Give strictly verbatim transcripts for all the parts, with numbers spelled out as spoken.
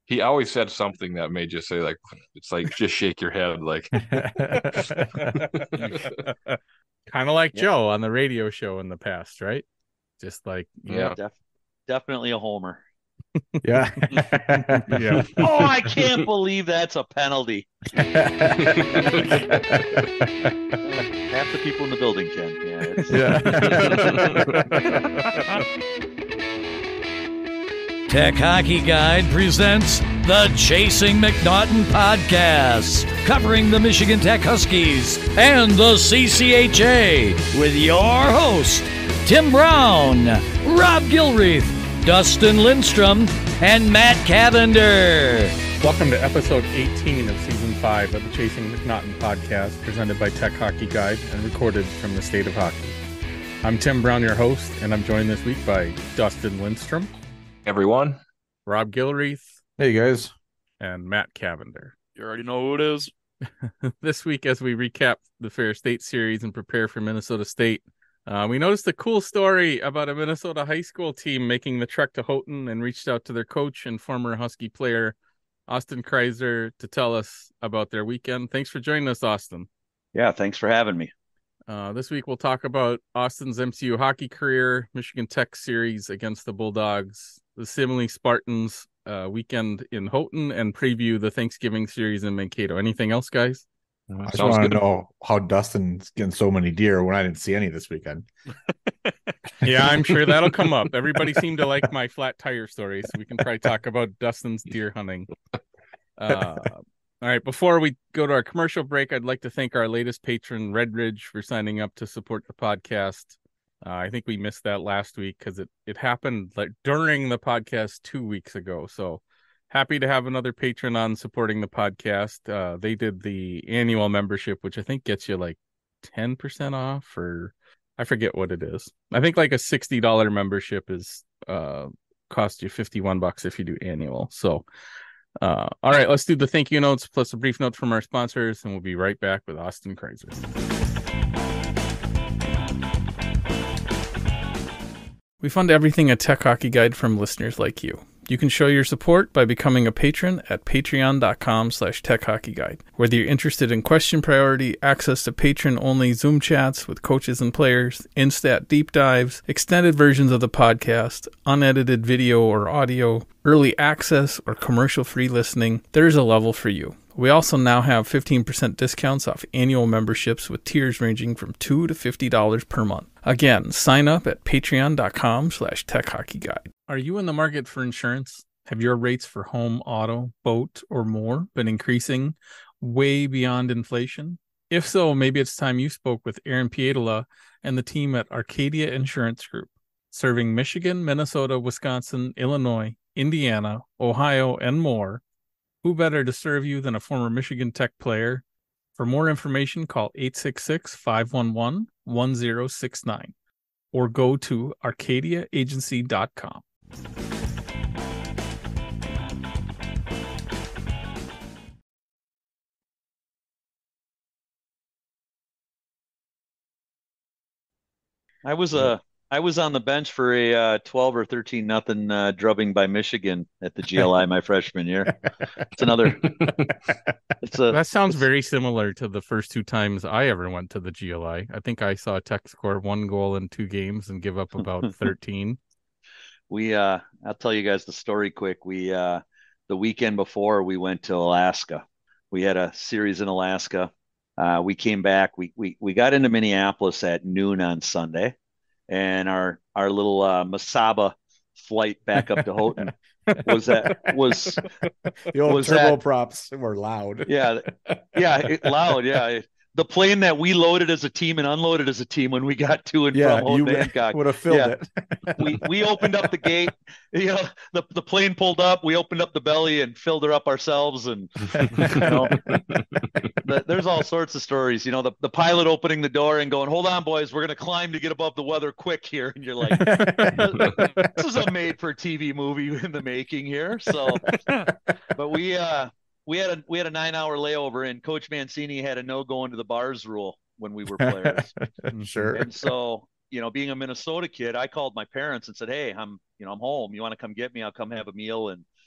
he always said something that made you say like, it's like just shake your head like. Kind of like Yeah, Joe on the radio show in the past, right? Just like, yeah, yep. Yeah. def definitely a homer. Yeah. Yeah. Oh, I can't believe that's a penalty. Uh, half the people in the building can. Yeah, it's Tech Hockey Guide presents the Chasing McNaughton podcast, covering the Michigan Tech Huskies and the C C H A with your host, Tim Brown, Rob Gilreath, Dustin Lindstrom, and Matt Cavender. Welcome to episode eighteen of season five of the Chasing McNaughton podcast, presented by Tech Hockey Guide and recorded from the state of hockey. I'm Tim Brown, your host, and I'm joined this week by Dustin Lindstrom, Everyone. Rob Gilreath, Hey guys. and Matt Cavender. You already know who it is. This week, as we recap the Fair State series and prepare for Minnesota State, uh, we noticed a cool story about a Minnesota high school team making the trek to Houghton and reached out to their coach and former Husky player, Austyn Kryzer, to tell us about their weekend. Thanks for joining us, Austyn. yeah. Thanks for having me. Uh, this week, we'll talk about Austyn's M C U hockey career, Michigan Tech series against the Bulldogs, the Simile Spartans uh, weekend in Houghton, and preview the Thanksgiving series in Mankato. Anything else, guys? I just Sounds want to good. know how Dustin's getting so many deer when I didn't see any this weekend. Yeah, I'm sure that'll come up. Everybody seemed to like my flat tire story, so we can probably talk about Dustin's deer hunting. Uh, all right, before we go to our commercial break, I'd like to thank our latest patron, Red Ridge, for signing up to support the podcast. Uh, I think we missed that last week because it, it happened like during the podcast two weeks ago. So happy to have another patron on supporting the podcast. Uh, they did the annual membership, which I think gets you like ten percent off, or I forget what it is. I think like a sixty dollars membership is uh cost you fifty-one bucks if you do annual. So uh all right, let's do the thank you notes plus a brief note from our sponsors, and we'll be right back with Austyn Kryzer. We fund everything a Tech Hockey Guide from listeners like you. You can show your support by becoming a patron at patreon.com slash techhockeyguide. Whether you're interested in question priority, access to patron-only Zoom chats with coaches and players, Instat deep dives, extended versions of the podcast, unedited video or audio, early access, or commercial-free listening, there's a level for you. We also now have fifteen percent discounts off annual memberships with tiers ranging from two dollars to fifty dollars per month. Again, sign up at patreon.com slash techhockeyguide. Are you in the market for insurance? Have your rates for home, auto, boat, or more been increasing way beyond inflation? If so, maybe it's time you spoke with Aaron Pietola and the team at Arcadia Insurance Group, serving Michigan, Minnesota, Wisconsin, Illinois, Indiana, Ohio, and more. Who better to serve you than a former Michigan Tech player? For more information, call eight six six, five one one, one zero six nine or go to arcadia agency dot com. I was uh I was on the bench for a uh, twelve or thirteen nothing uh, drubbing by Michigan at the G L I my freshman year. It's another. It's a. That sounds it's- very similar to the first two times I ever went to the G L I. I think I saw Tech score one goal in two games and give up about thirteen. We uh I'll tell you guys the story quick. We uh the weekend before we went to Alaska. We had a series in Alaska. Uh, we came back. We we we got into Minneapolis at noon on Sunday, and our our little uh, Masaba flight back up to Houghton was that was The old Was turbo that- props were loud. yeah yeah it, loud yeah the plane that we loaded as a team and unloaded as a team when we got to and Yeah, from Houghton you to Hancock. would have filled Yeah. it. we we opened up the gate, you know, the, the plane pulled up, we opened up the belly and filled her up ourselves. And you know, the, there's all sorts of stories, you know, the, the pilot opening the door and going, hold on boys, we're going to climb to get above the weather quick here. And you're like, this is a made for T V movie in the making here. So, but we, uh, we had a, we had a nine hour layover, and Coach Mancini had a no going to the bars rule when we were players. Sure. And so, you know, being a Minnesota kid, I called my parents and said, hey, I'm, you know, I'm home. You want to come get me? I'll come have a meal and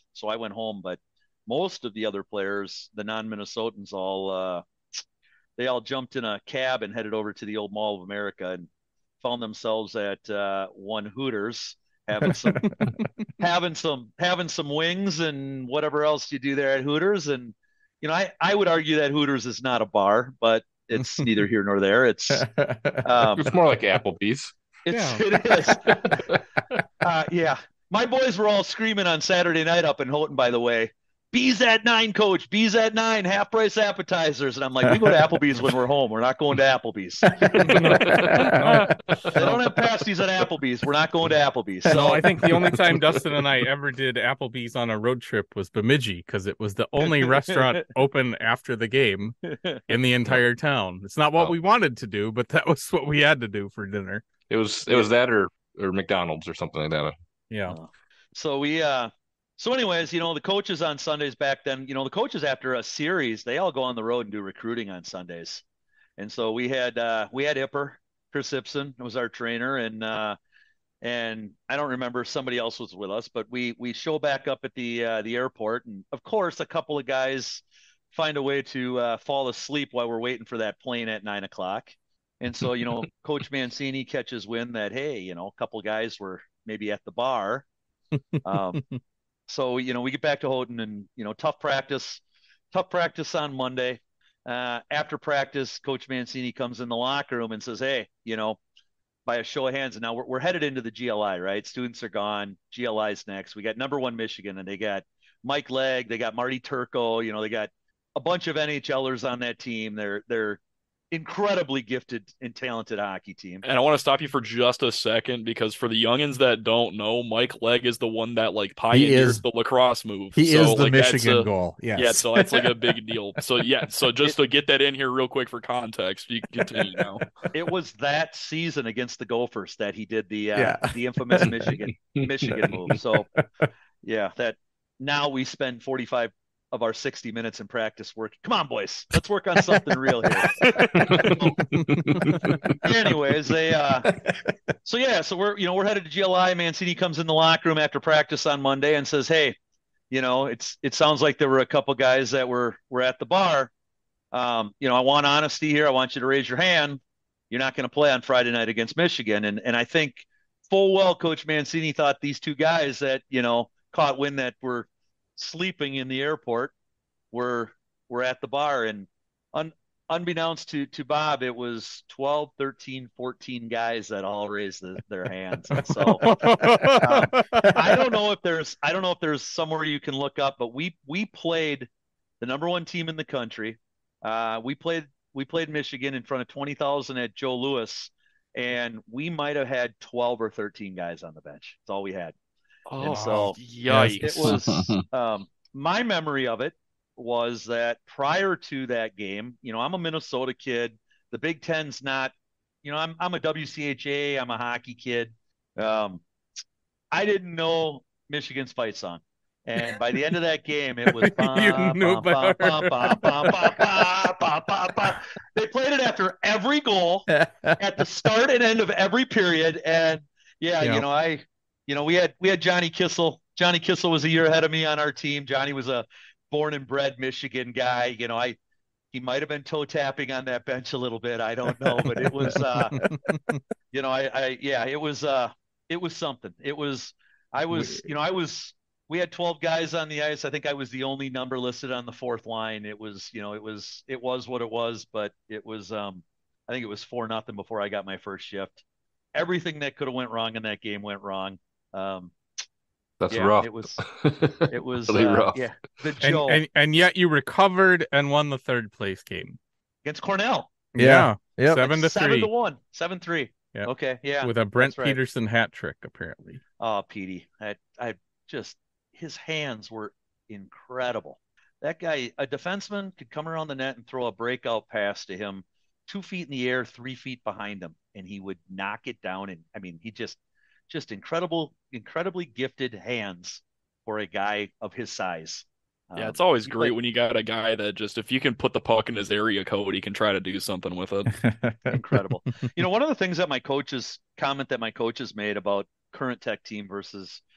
so I went home. But most of the other players, the non-Minnesotans, all uh, they all jumped in a cab and headed over to the old Mall of America and found themselves at uh, one Hooters having some having some having some wings and whatever else you do there at Hooters. And you know, I I would argue that Hooters is not a bar, but it's neither here nor there. It's um, It's more like Applebee's. it's Yeah. it is. Uh, yeah, my boys were all screaming on Saturday night up in Houghton. By the way, Bees at nine, coach. Bees at nine, half price appetizers. And I'm like, we go to Applebee's when we're home. We're not going to Applebee's. They don't have pasties at Applebee's. We're not going to Applebee's. So No, I think the only time Dustin and I ever did Applebee's on a road trip was Bemidji, because it was the only restaurant open after the game in the entire town. It's not what Oh. we wanted to do, but that was what we had to do for dinner. It was it was that or or McDonald's or something like that. Yeah. Uh, so we uh so anyways, you know, the coaches on Sundays back then, you know, the coaches after a series, they all go on the road and do recruiting on Sundays. And so we had uh we had Ipper, Chris Ipson was our trainer, and uh and I don't remember if somebody else was with us, but we we show back up at the uh the airport, and of course a couple of guys find a way to uh fall asleep while we're waiting for that plane at nine o'clock. And so, you know, Coach Mancini catches wind that, hey, you know, a couple of guys were maybe at the bar. Um, so, you know, we get back to Houghton, and, you know, tough practice, tough practice on Monday. Uh, after practice, Coach Mancini comes in the locker room and says, hey, you know, by a show of hands, and now we're, we're headed into the G L I, right? Students are gone. G L I's next. We got number one Michigan, and they got Mike Legg. They got Marty Turco. You know, they got a bunch of NHLers on that team. They're, they're, incredibly gifted and talented hockey team. And I want to stop you for just a second, because for the youngins that don't know, Mike Legg is the one that like pioneers is- the lacrosse move. He So, is the like, that's Michigan a- goal. Yes. Yeah, so that's like a big deal. So yeah, so just to get that in here real quick for context, you can continue now. It was that season against the Gophers that he did the uh, Yeah. the infamous Michigan Michigan move. So yeah, that now we spend forty-five of our sixty minutes in practice work. Come on, boys, let's work on something real here. Anyways, they uh so yeah, so we're you know we're headed to G L I. Mancini comes in the locker room after practice on Monday and says, hey, you know, it's it sounds like there were a couple guys that were were at the bar. Um, you know, I want honesty here. I want you to raise your hand. You're not going to play on Friday night against Michigan. And and I think full well Coach Mancini thought these two guys that, you know, caught wind that were sleeping in the airport were were at the bar. And un, unbeknownst to to Bob, it was twelve, thirteen, fourteen guys that all raised the, their hands. And so um, I don't know if there's I don't know if there's somewhere you can look up, but we we played the number one team in the country. Uh, we played we played Michigan in front of twenty thousand at Joe Louis, and we might have had twelve or thirteen guys on the bench. That's all we had. Oh, And so yikes! it was um, my memory of it was that prior to that game, you know, I'm a Minnesota kid. The Big Ten's not, you know, I'm I'm a W C H A. I'm a hockey kid. Um, I didn't know Michigan's fight song, and by the end of that game, it was You knew better. They played it after every goal, at the start and end of every period, and yeah, Yeah. you know, I, you know, we had we had Johnny Kissel. Johnny Kissel was a year ahead of me on our team. Johnny was a born and bred Michigan guy. You know, I he might have been toe tapping on that bench a little bit. I don't know, but it was, uh, you know, I, I yeah, it was uh, it was something. It was I was, you know, I was. We had twelve guys on the ice. I think I was the only number listed on the fourth line. It was, you know, it was it was what it was, but it was um, I think it was four nothing before I got my first shift. Everything that could have went wrong in that game went wrong. Um, That's yeah, rough. It was it was Really uh, rough. yeah, the And, Joe and and yet you recovered and won the third place game. against Cornell. Yeah, Yep. seven to seven three to one, seven three. Yeah. Okay, yeah, with a Brent that's right. Peterson hat trick, apparently. Oh, Petey, I I just his hands were incredible. That guy, a defenseman, could come around the net and throw a breakout pass to him, two feet in the air, three feet behind him, and he would knock it down. And I mean, he just, just incredible, incredibly gifted hands for a guy of his size. Yeah, Um, it's always he great played- when you got a guy that just, if you can put the puck in his area code, he can try to do something with it. incredible. You know, one of the things that my coaches comment that my coaches made about current Tech team versus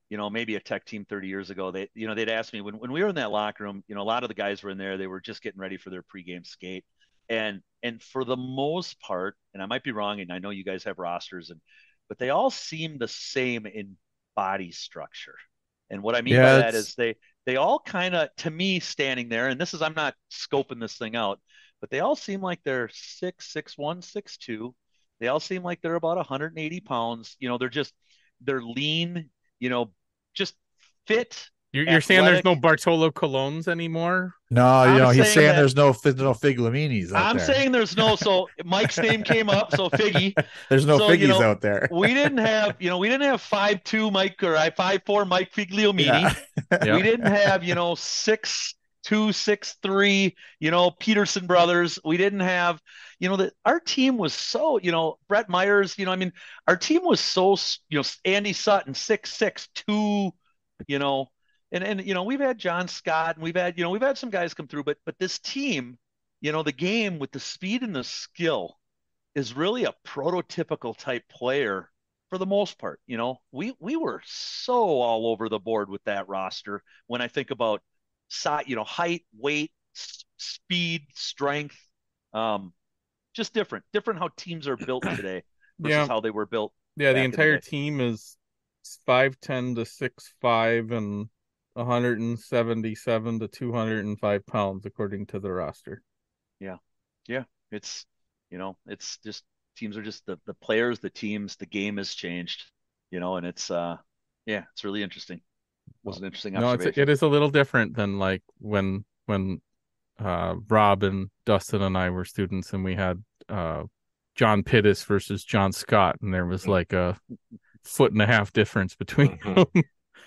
you know, maybe a Tech team thirty years ago, they, you know, they'd ask me when, when we were in that locker room, you know, a lot of the guys were in there, they were just getting ready for their pregame skate. And, and for the most part, and I might be wrong, and I know you guys have rosters, and, but they all seem the same in body structure. And what I mean by Yeah, that it's is they, they all kind of, to me, standing there, and this is, I'm not scoping this thing out, but they all seem like they're six, six, one, six, two. They all seem like they're about one hundred eighty pounds. You know, they're just, they're lean, you know, just fit, You're, you're saying there's athletic. no Bartolo Colognes anymore? no, you I'm know, he's saying saying that- there's no there's no Figlaminis out I'm there. saying there's no, so Mike's name came up, so Figgy. There's no So, Figgies you know, out there. We didn't have, you know, we didn't have five two Mike or I five four Mike Figliomini. Yeah. Yeah. We didn't have, you know, six two, six three, you know, Peterson brothers. We didn't have, you know, that our team was so, you know, Brett Myers, you know, I mean, our team was so, you know, Andy Sutton, six six two, you know, and and you know, we've had John Scott and we've had, you know, we've had some guys come through, but but this team, you know, the game with the speed and the skill is really a prototypical type player for the most part. You know, we we were so all over the board with that roster. When I think about size, you know, height, weight, s- speed, strength, um, just different, different how teams are built today versus Yeah. how they were built. Yeah, the back in the entire day. team is five ten to six five and one hundred seventy-seven to two hundred five pounds, according to the roster. Yeah, yeah, it's, you know, it's just teams are just the the players, the teams, the game has changed, you know, and it's uh, yeah, it's really interesting. Was an interesting No, it's observation. it is a little different than like when when uh Rob and Dustin and I were students and we had uh John Pittis versus John Scott, and there was like a foot and a half difference between Mhm. them.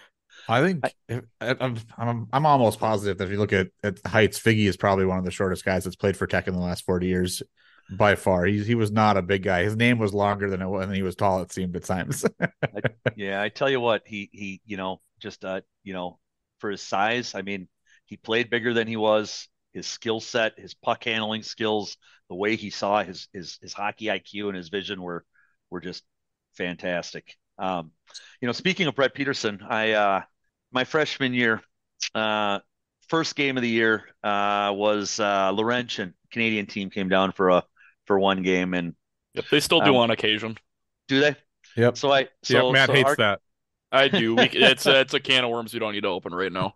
I think if, I'm, I'm I'm almost positive that if you look at, at heights, Figgy is probably one of the shortest guys that's played for Tech in the last forty years by far. He's he was not a big guy. His name was longer than it was, and he was tall. It seemed at times. I, yeah, I tell you what, he he, you know, just uh, you know, for his size, I mean, he played bigger than he was. His skill set, his puck handling skills, the way he saw his his his hockey I Q and his vision were were just fantastic. Um, you know, speaking of Brett Peterson, I uh, my freshman year, uh, first game of the year uh, was uh, Laurentian Canadian team came down for a for one game, and Yep, they still do um, on occasion. do they? Yep. So I so yeah, Matt so hates our, that. I do. We, it's a, it's a can of worms we don't need to open right now.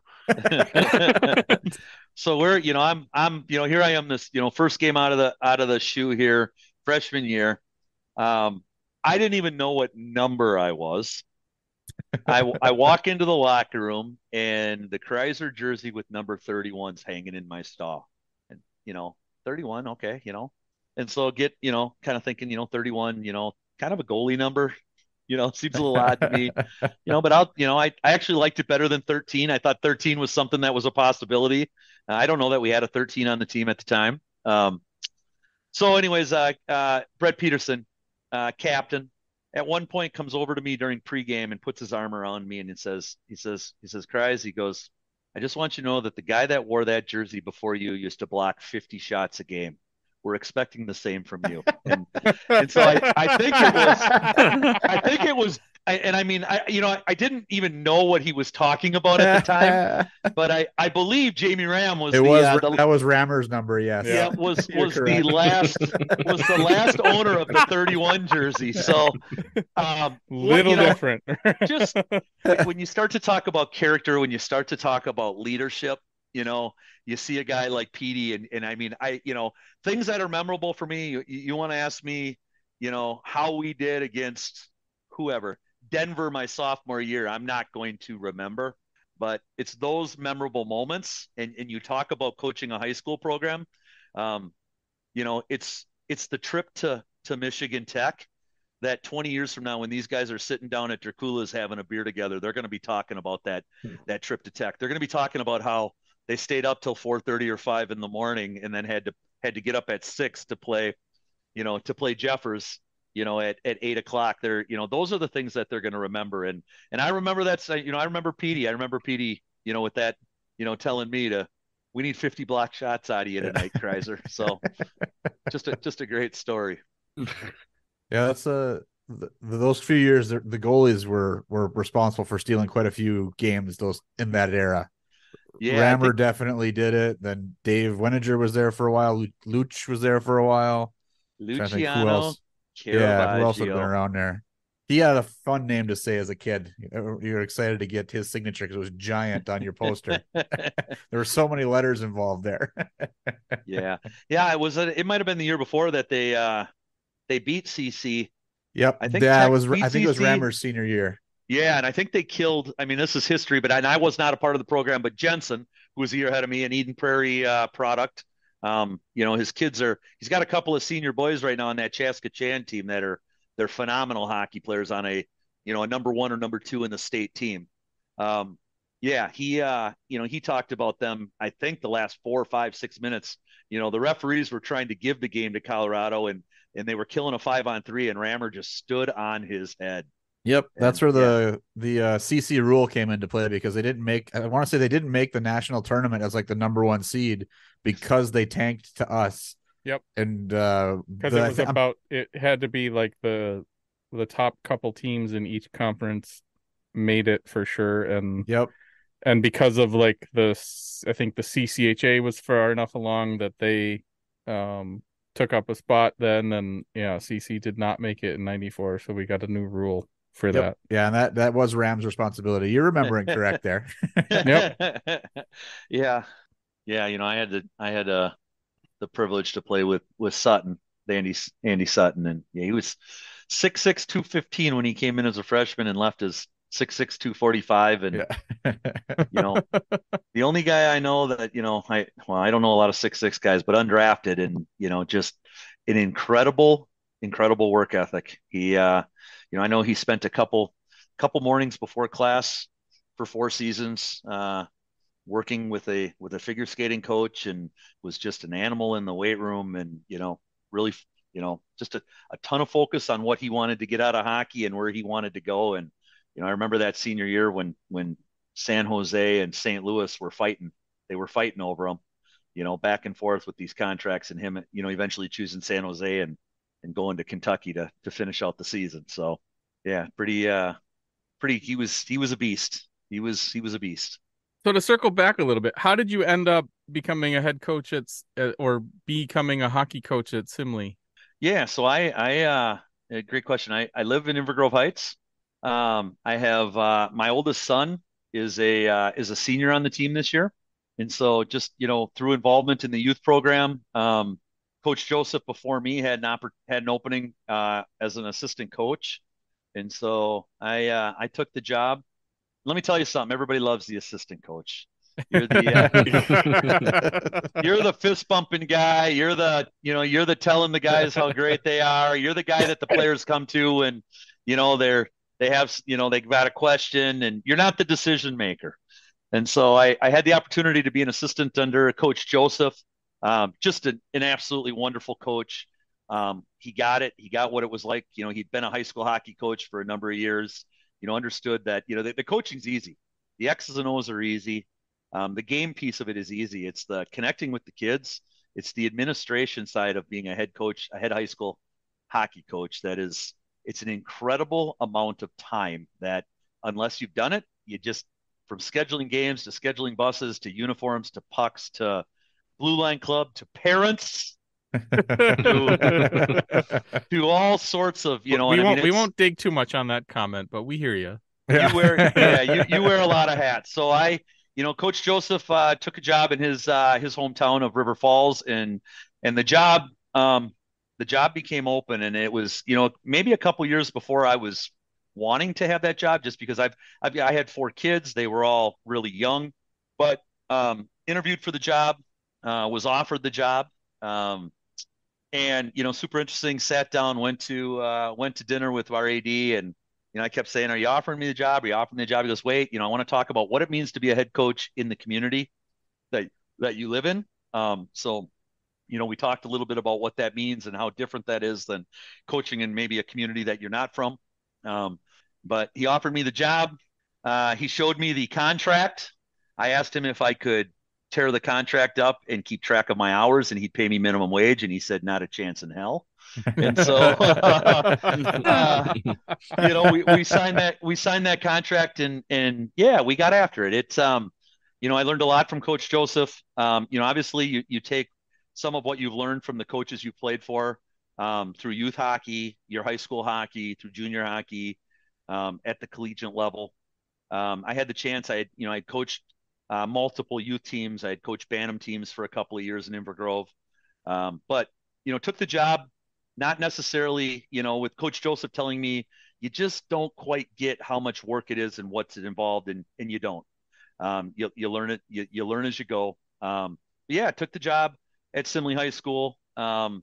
So we're, you know, I'm, I'm, you know, here I am, this, you know, first game out of the, out of the shoe here, freshman year. Um, I didn't even know what number I was. I, I walk into the locker room and the Kryzer jersey with number thirty-one's hanging in my stall. And, you know, thirty-one, okay, you know, and so get, you know, kind of thinking, you know, thirty-one, you know, kind of a goalie number, you know, seems a little odd to me, you know, but I'll, you know, I, I actually liked it better than thirteen. I thought thirteen was something that was a possibility. Uh, I don't know that we had a thirteen on the team at the time. Um, so anyways, uh, uh, Brett Peterson, uh, captain, at one point comes over to me during pregame and puts his arm around me and it says, he says, he says, Kryze, he goes, I just want you to know that the guy that wore that jersey before you used to block fifty shots a game. We're expecting the same from you. And, and so I, I think it was, I think it was, I, and I mean, I, you know, I, I didn't even know what he was talking about at the time, but I, I believe Jamie Ram was it the, was uh, the that was Rammer's number. Yes. yeah, was You're was the correct. last was the last owner of the thirty-one jersey. So um Little you know, different. just when when you start to talk about character, when you start to talk about leadership, you know, you see a guy like Petey, and and I mean, I, you know, things that are memorable for me. You, you want to ask me, you know, how we did against whoever, Denver, my sophomore year. I'm not going to remember, but it's those memorable moments. And and you talk about coaching a high school program. Um, you know, it's it's the trip to to Michigan Tech that twenty years from now, when these guys are sitting down at Dracula's having a beer together, they're going to be talking about that that trip to Tech. They're going to be talking about how they stayed up till four thirty or five in the morning and then had to had to get up at six to play, you know, to play Jeffers, you know, at, at eight o'clock. They're, you know, those are the things that they're going to remember. And and I remember that, you know, I remember Petey. I remember Petey, you know, with that, you know, telling me to, we need fifty block shots out of you tonight, Kryzer. So just a just a great story. Yeah, that's a the, those few years, the, the goalies were were responsible for stealing quite a few games. Those in that era, Yeah, I Rammer think definitely did it. Then Dave Weniger was there for a while. Luch was there for a while. Trying to think who Luciano else. Yeah, who else would have been Caravaggio. around there? He had a fun name to say as a kid. You were excited to get his signature because it was giant on your poster. There were so many letters involved there. Yeah, yeah. It was. A, it might have been the year before that they uh they beat C C. Yep, I think that Tech was. I beat think it was C C. Rammer's senior year. Yeah, and I think they killed. I mean, this is history, but I, and I was not a part of the program. But Jensen, who was a year ahead of me, an Eden Prairie uh, product. Um, you know, his kids are. He's got a couple of senior boys right now on that Chaska Chan team that are they're phenomenal hockey players on a you know a number one or number two in the state team. Um, yeah, he uh, you know he talked about them. I think the last four, five, six minutes. You know, the referees were trying to give the game to Colorado, and and they were killing a five on three, and Rammer just stood on his head. Yep, that's And where yeah, the the uh, C C rule came into play because they didn't make. I want to say they didn't make the national tournament as like the number one seed because they tanked to us. Yep. And uh, Because the- it I was thi- I'm- about it had to be like the the top couple teams in each conference made it for sure, and Yep. and because of like the s- I think the C C H A was far enough along that they um took up a spot then, and yeah, C C did not make it in ninety-four, so we got a new rule for Yep. that. Yeah, and that that was Ram's responsibility. You're remembering correct there. Yep. yeah, yeah. You know, I had the I had uh the privilege to play with with Sutton, Andy Andy Sutton, and yeah, he was six six two fifteen when he came in as a freshman and left as six six two forty five, and Yeah. you know, the only guy I know that you know I well I don't know a lot of six six guys, but undrafted and you know just an incredible incredible work ethic. He uh you know I know he spent a couple couple mornings before class for four seasons uh working with a with a figure skating coach and was just an animal in the weight room and you know really you know just a, a ton of focus on what he wanted to get out of hockey and where he wanted to go. And you know I remember that senior year when when San Jose and Saint Louis were fighting. They were fighting over him, you know, back and forth with these contracts, and him, you know, eventually choosing San Jose and and going to Kentucky to to finish out the season. So, yeah, pretty, uh, pretty. He was he was a beast. He was he was a beast. So to circle back a little bit, how did you end up becoming a head coach at uh, or becoming a hockey coach at Simley? Yeah. So I I uh, a great question. I I live in Inver Grove Heights. Um, I have uh, my oldest son is a uh, is a senior on the team this year, and so just you know through involvement in the youth program, um, Coach Joseph before me had an oppor- had an opening uh, as an assistant coach, and so I uh, I took the job. Let me tell you something. Everybody loves the assistant coach. You're the uh, you're the fist bumping guy. You're the you know you're the telling the guys how great they are. You're the guy that the players come to and you know they're they have you know they've got a question and you're not the decision maker. And so I, I had the opportunity to be an assistant under Coach Joseph. Um, just an, an absolutely wonderful coach. Um, he got it. He got what it was like. You know, he'd been a high school hockey coach for a number of years. You know, understood that, you know, the, the coaching's easy. The X's and O's are easy. Um, the game piece of it is easy. It's the connecting with the kids. It's the administration side of being a head coach, a head high school hockey coach. That is, it's an incredible amount of time that unless you've done it, you just, from scheduling games to scheduling buses to uniforms to pucks to blue line club to parents to, to all sorts of, you know, we and I won't mean, we it's, won't dig too much on that comment, but we hear you. you wear, yeah, you, you wear a lot of hats. So I, you know, Coach Joseph uh, took a job in his uh, his hometown of River Falls, and and the job um, the job became open, and it was you know maybe a couple years before I was wanting to have that job, just because I've, I've I had four kids, they were all really young, but um, interviewed for the job, uh, was offered the job, um, and you know super interesting. Sat down, went to uh, went to dinner with our A D, and you know I kept saying, "Are you offering me the job? Are you offering me the job?" He goes, "Wait, you know I want to talk about what it means to be a head coach in the community that that you live in." Um, so you know we talked a little bit about what that means and how different that is than coaching in maybe a community that you're not from. Um, but he offered me the job. Uh, he showed me the contract. I asked him if I could tear the contract up and keep track of my hours, and he'd pay me minimum wage. And he said, "Not a chance in hell." And so, uh, you know, we, we signed that, we signed that contract and, and yeah, we got after it. It's, um, you know, I learned a lot from Coach Joseph. Um, you know, obviously you, you take some of what you've learned from the coaches you played for, um, through youth hockey, your high school hockey, through junior hockey, um, at the collegiate level. Um, I had the chance, I had, you know, I coached, uh, multiple youth teams. I had coached Bantam teams for a couple of years in Inver Grove. Um, but, you know, took the job, not necessarily, you know, with Coach Joseph telling me, you just don't quite get how much work it is and what's involved, and, and you don't. Um, you, you learn it, you, you learn as you go. Um, yeah, took the job at Simley High School. Um,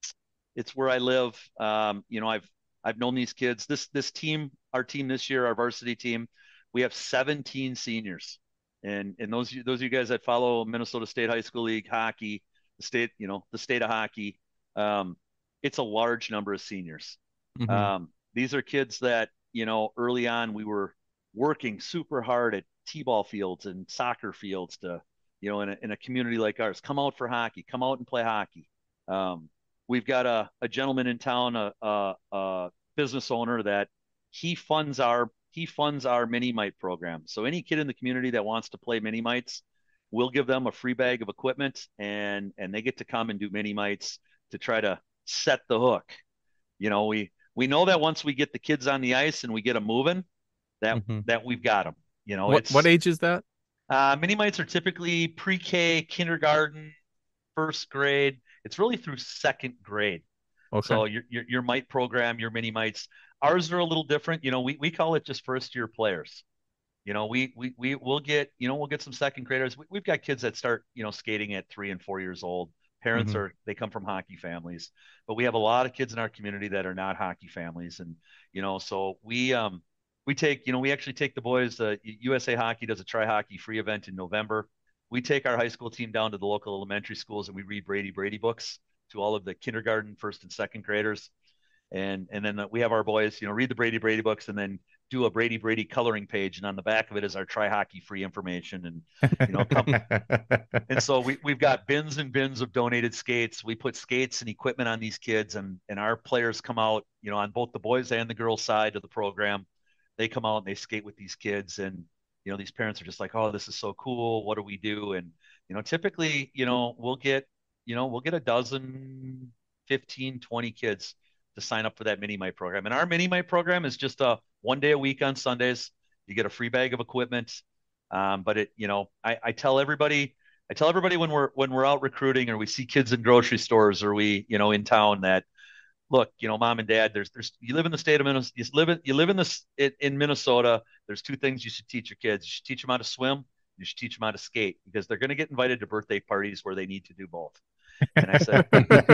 it's where I live. Um, you know, I've, I've known these kids, this, this team, our team this year, our varsity team, we have seventeen seniors. And, and those, those of you guys that follow Minnesota State High School League hockey, the state, you know, the state of hockey, um, it's a large number of seniors. Mm-hmm. Um, these are kids that, you know, early on we were working super hard at t-ball fields and soccer fields to, you know, in a, in a community like ours, come out for hockey, come out and play hockey. Um, we've got a, a gentleman in town, a, a, a business owner that he funds our, he funds our mini mite program. So any kid in the community that wants to play mini mites, we'll give them a free bag of equipment, and, and they get to come and do mini mites to try to set the hook. You know, we, we know that once we get the kids on the ice and we get them moving, that, Mm-hmm. that we've got them. You know, What it's what age is that? uh, mini mites are typically pre-K, kindergarten, first grade. It's really through second grade. Okay. So your, your your mite program, your mini mites, ours are a little different. You know, we, we call it just first year players. You know, we we we will get, you know, we'll get some second graders. We, we've got kids that start, you know, skating at three and four years old. Parents Mhm. are, they come from hockey families, but we have a lot of kids in our community that are not hockey families. And, you know, so we, um, we take, you know, we actually take the boys, uh, U S A Hockey does a try hockey free event in November. We take our high school team down to the local elementary schools and we read Brady Brady books to all of the kindergarten, first and second graders. And, and then we have our boys, you know, read the Brady Brady books and then do a Brady Brady coloring page. And on the back of it is our try hockey free information. And, you know, come, and so we, we've got bins and bins of donated skates. We put skates and equipment on these kids, and, and our players come out, you know, on both the boys and the girls side of the program. They come out and they skate with these kids. And, you know, these parents are just like, oh, this is so cool. What do we do? And, you know, typically, you know, we'll get, you know, we'll get a dozen, fifteen, twenty kids to sign up for that mini mite program. And our mini mite program is just a one day a week on Sundays. You get a free bag of equipment. Um, but it, you know, I, I tell everybody, I tell everybody when we're, when we're out recruiting or we see kids in grocery stores or we, you know, in town that, look, you know, mom and dad, there's, there's, you live in the state of Minnesota, you live in, you live in this, in, in Minnesota. There's two things you should teach your kids. You should teach them how to swim. You should teach them how to skate, because they're going to get invited to birthday parties where they need to do both. And I said,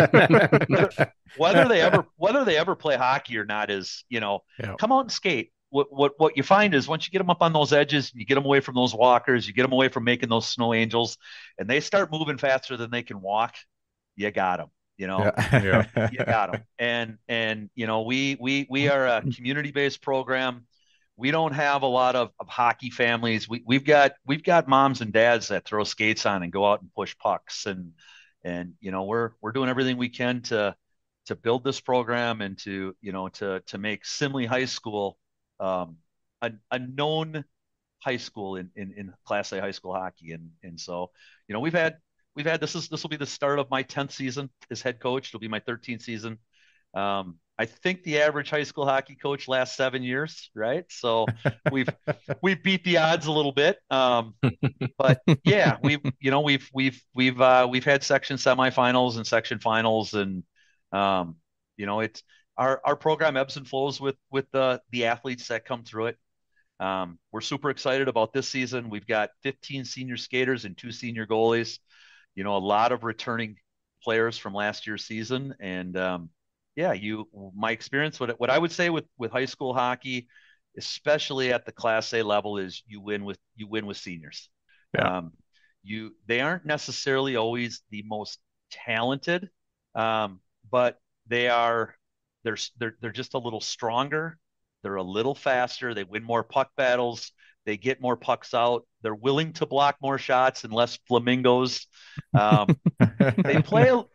whether they ever, whether they ever play hockey or not is, you know, Yeah. come out and skate. What, what, what you find is once you get them up on those edges, you get them away from those walkers, you get them away from making those snow angels, and they start moving faster than they can walk. You got them, you know, Yeah. you got them. And, and, you know, we, we, we are a community-based program. We don't have a lot of, of hockey families. We, we've got, we've got moms and dads that throw skates on and go out and push pucks. And, and, you know, we're, we're doing everything we can to, to build this program and to, you know, to, to make Simley High School, um, a, a known high school in, in, in Class A high school hockey. And, and so, you know, we've had, we've had, this is, this will be the start of my tenth season as head coach. It'll be my thirteenth season. Um, I think the average high school hockey coach lasts seven years, right? So we've we've beat the odds a little bit, um, but yeah, we've you know we've we've we've uh, we've had section semifinals and section finals, and um, you know it's our our program ebbs and flows with with the the athletes that come through it. Um, we're super excited about this season. We've got fifteen senior skaters and two senior goalies. You know, a lot of returning players from last year's season, and um, yeah, you, my experience, what, what I would say with, with high school hockey, especially at the Class A level, is you win with, you win with seniors. Yeah. Um, you, they aren't necessarily always the most talented, um, but they are, they're, they're, they're just a little stronger. They're a little faster. They win more puck battles. They get more pucks out. They're willing to block more shots and less flamingos. Um, they play,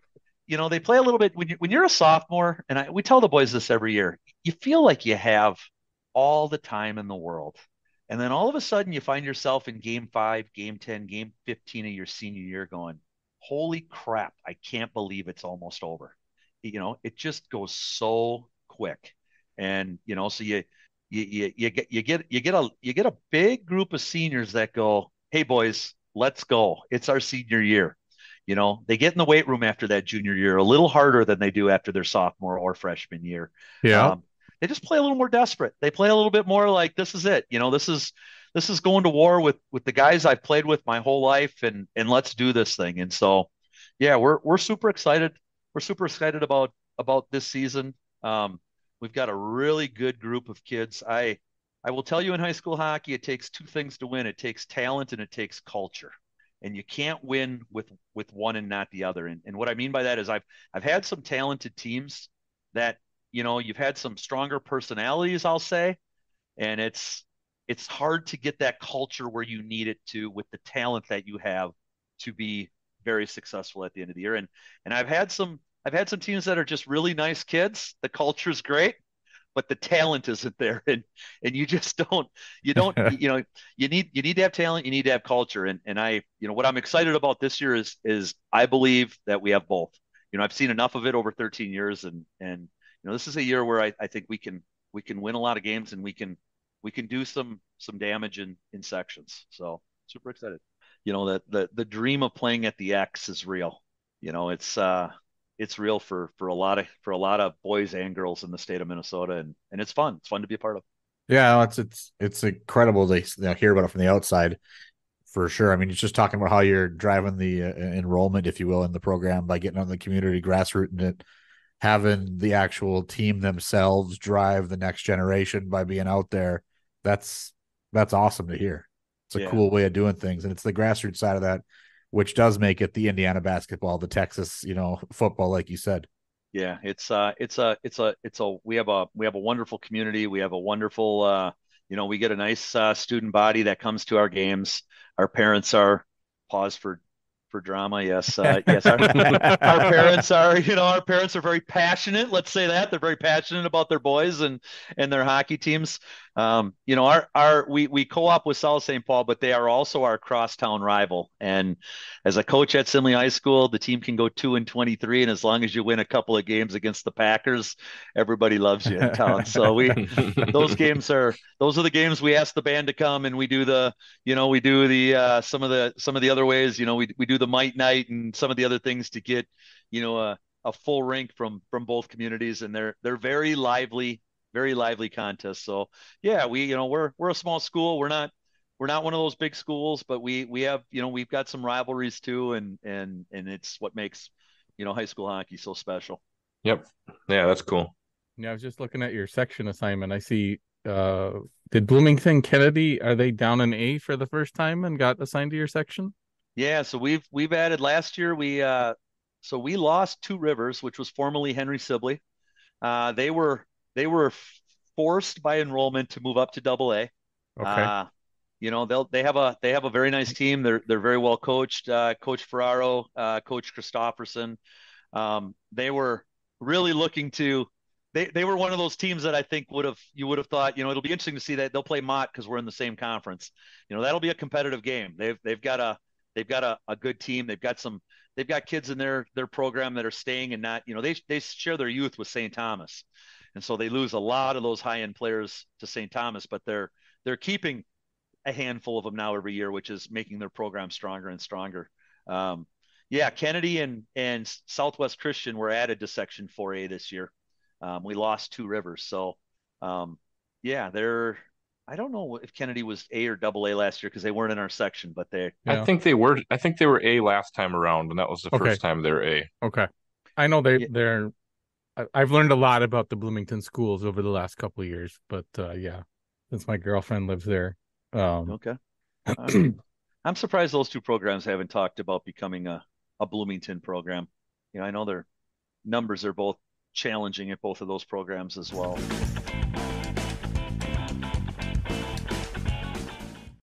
you know, they play a little bit when you when you're a sophomore, and I, we tell the boys this every year. You feel like you have all the time in the world, and then all of a sudden you find yourself in game five, game ten, game fifteen of your senior year, going, "Holy crap! I can't believe it's almost over." You know, it just goes so quick, and you know, so you you you, you get you get you get a you get a big group of seniors that go, "Hey boys, let's go! It's our senior year." You know, they get in the weight room after that junior year a little harder than they do after their sophomore or freshman year. Yeah. Um, they just play a little more desperate. They play a little bit more like this is it. You know, this is this is going to war with with the guys I've played with my whole life, and and let's do this thing. And so, yeah, we're we're super excited. We're super excited about about this season. Um, we've got a really good group of kids. I I will tell you, in high school hockey, it takes two things to win. It takes talent and it takes culture, and you can't win with with one and not the other. And, and what I mean by that is I've I've had some talented teams that, you know, you've had some stronger personalities, I'll say, and it's it's hard to get that culture where you need it to with the talent that you have to be very successful at the end of the year. And and I've had some I've had some teams that are just really nice kids. The culture's great, but the talent isn't there, and and you just don't you don't you know you need you need to have talent, you need to have culture. And and I you know what I'm excited about this year is is I believe that we have both. You know, I've seen enough of it over thirteen years, and and you know, this is a year where I, I think we can we can win a lot of games, and we can we can do some some damage in in sections. So super excited. You know, that the the dream of playing at the X is real. You know, it's uh it's real for for a lot of for a lot of boys and girls in the state of Minnesota, and and it's fun. It's fun to be a part of. Yeah, it's it's it's incredible to, you know, hear about it from the outside, for sure. I mean, it's just talking about how you're driving the uh, enrollment, if you will, in the program by getting on the community, grassrooting it, having the actual team themselves drive the next generation by being out there. That's that's awesome to hear. It's a Yeah. cool way of doing things, and it's the grassroots side of that, which does make it the Indiana basketball, the Texas, you know, football, like you said. Yeah, it's uh it's a it's a it's a we have a we have a wonderful community. We have a wonderful uh you know, we get a nice uh, student body that comes to our games. Our parents are pause for for drama. Yes, uh, yes. Our, our parents are, you know, our parents are very passionate. Let's say that they're very passionate about their boys and and their hockey teams. Um, you know, our our we we co-op with South Saint Paul, but they are also our crosstown rival. And as a coach at Simley High School, the team can go two and twenty-three, and as long as you win a couple of games against the Packers, everybody loves you in town. So we those games are those are the games we ask the band to come, and we do the you know we do the uh, some of the some of the other ways. You know, we we do the Might Night and some of the other things to get you know a a full rink from from both communities, and they're they're very lively. Very lively contests. So yeah, we, you know, we're, we're a small school. We're not, we're not one of those big schools, but we, we have, you know, we've got some rivalries too. And, and, and it's what makes, you know, high school hockey so special. Yep. Yeah, that's cool. Yeah, I was just looking at your section assignment. I see, uh, did Bloomington Kennedy, are they down in A for the first time and got assigned to your section? Yeah. So we've, we've added last year. We, uh, so we lost Two Rivers, which was formerly Henry Sibley. Uh, they were, They were forced by enrollment to move up to Double A. Okay. Uh, you know, they'll they have a they have a very nice team. They're they're very well coached. Uh, Coach Ferraro, uh, Coach Christofferson. Um, they were really looking to. They they were one of those teams that I think would have you would have thought. You know, it'll be interesting to see that they'll play Mott because we're in the same conference. You know, that'll be a competitive game. They've they've got a they've got a, a good team. They've got some. They've got kids in their their program that are staying and not. You know, they they share their youth with Saint Thomas. And so they lose a lot of those high-end players to Saint Thomas, but they're they're keeping a handful of them now every year, which is making their program stronger and stronger. Um, yeah, Kennedy and and Southwest Christian were added to Section four A this year. Um, we lost Two Rivers, so um, yeah, they're. I don't know if Kennedy was A or Double A last year because they weren't in our section, but they. Yeah. I think they were. I think they were A last time around, and that was the Okay. first time they're A. Okay. I know they Yeah. they're. I- I've learned a lot about the Bloomington schools over the last couple of years, but uh, yeah, since my girlfriend lives there. Um, Okay. I'm, I'm surprised those two programs haven't talked about becoming a, a Bloomington program. You know, I know their numbers are both challenging at both of those programs as well.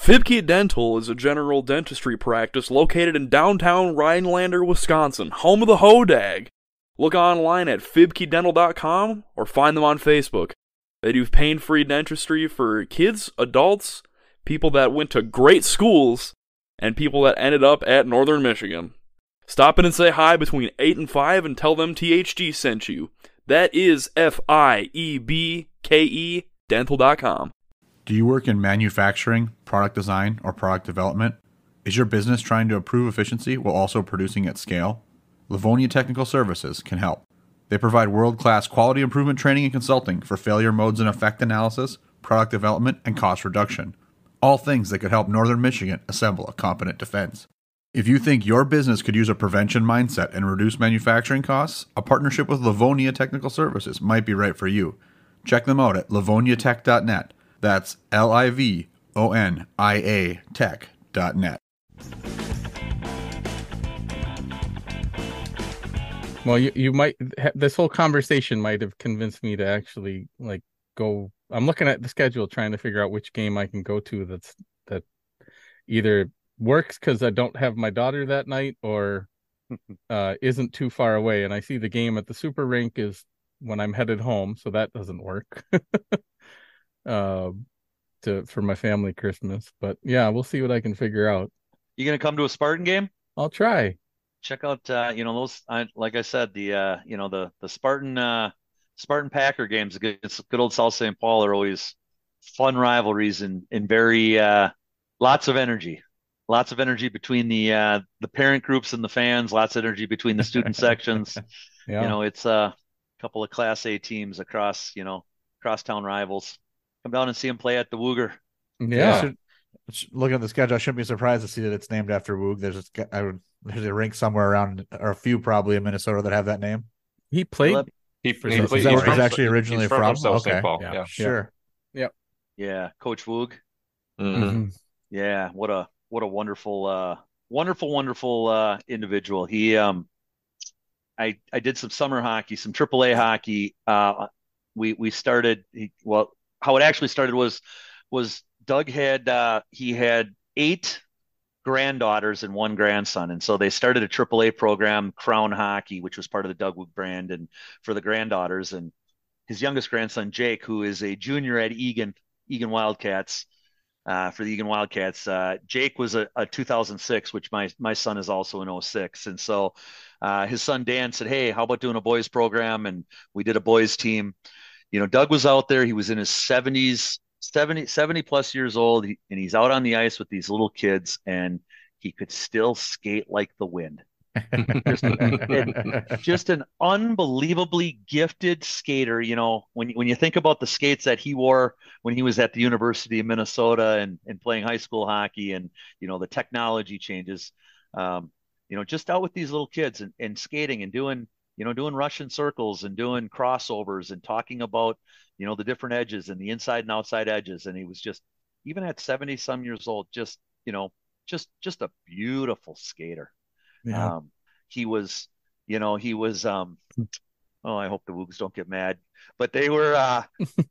Fibke Dental is a general dentistry practice located in downtown Rhinelander, Wisconsin, home of the Hodag. Look online at fibke dental dot com or find them on Facebook. They do pain-free dentistry for kids, adults, people that went to great schools, and people that ended up at Northern Michigan. Stop in and say hi between eight and five and tell them T H G sent you. That is F I E B K E dental dot com. Do you work in manufacturing, product design, or product development? Is your business trying to improve efficiency while also producing at scale? Livonia Technical Services can help. They provide world-class quality improvement training and consulting for failure modes and effect analysis, product development, and cost reduction. All things that could help Northern Michigan assemble a competent defense. If you think your business could use a prevention mindset and reduce manufacturing costs, a partnership with Livonia Technical Services might be right for you. Check them out at livonia tech dot net. That's L I V O N I A tech dot net. Well, you, you might, this whole conversation might have convinced me to actually like go. I'm looking at the schedule, trying to figure out which game I can go to that's that either works because I don't have my daughter that night or uh, isn't too far away. And I see the game at the Super Rink is when I'm headed home, so that doesn't work. uh, to for my family Christmas, but yeah, we'll see what I can figure out. You gonna come to a Spartan game? I'll try. Check out, uh, you know, those. I, like I said, the uh, you know, the the Spartan uh, Spartan Packer games against good old South Saint Paul are always fun rivalries and and very uh, lots of energy, lots of energy between the uh, the parent groups and the fans. Lots of energy between the student sections. Yeah. You know, it's a couple of Class A teams across, you know, crosstown rivals. Come down and see them play at the Wooger. Yeah. Should, looking at the schedule, I shouldn't be surprised to see that it's named after Woog. There's a, I would, there's a rink somewhere around, or a few probably in Minnesota that have that name. He played. He, he For played, some- he's Is that where from- he's actually originally he's from, from? South Okay. Saint Paul. Yeah. Yeah. Sure. Yeah, Coach Woog. Mhm. Mhm. Yeah, what a what a wonderful, uh, wonderful, wonderful uh, individual. He, um, I I did some summer hockey, some triple A hockey. Uh, we we started. He, well, how it actually started was was Doug had uh, he had eight granddaughters and one grandson, and so they started a triple A program, Crown Hockey, which was part of the Doug Woog brand, and for the granddaughters. And his youngest grandson Jake, who is a junior at Eagan Eagan Wildcats. Uh, for the Eagan Wildcats, uh, Jake was a, a two thousand six, which my my son is also an oh six, and so uh, his son Dan said, "Hey, how about doing a boys program?" And we did a boys team. You know, Doug was out there; he was in his seventies, seventy, seventy plus years old, he, and he's out on the ice with these little kids, and he could still skate like the wind. Just, and just an unbelievably gifted skater. You know, when when you think about the skates that he wore when he was at the University of Minnesota and and playing high school hockey, and you know the technology changes. Um, you know, just out with these little kids and, and skating and doing you know doing Russian circles and doing crossovers and talking about you know the different edges and the inside and outside edges. And he was just even at seventy some years old, just you know just just a beautiful skater. Yeah. Um, he was, you know, he was, um, oh, I hope the Woogs don't get mad, but they were, uh,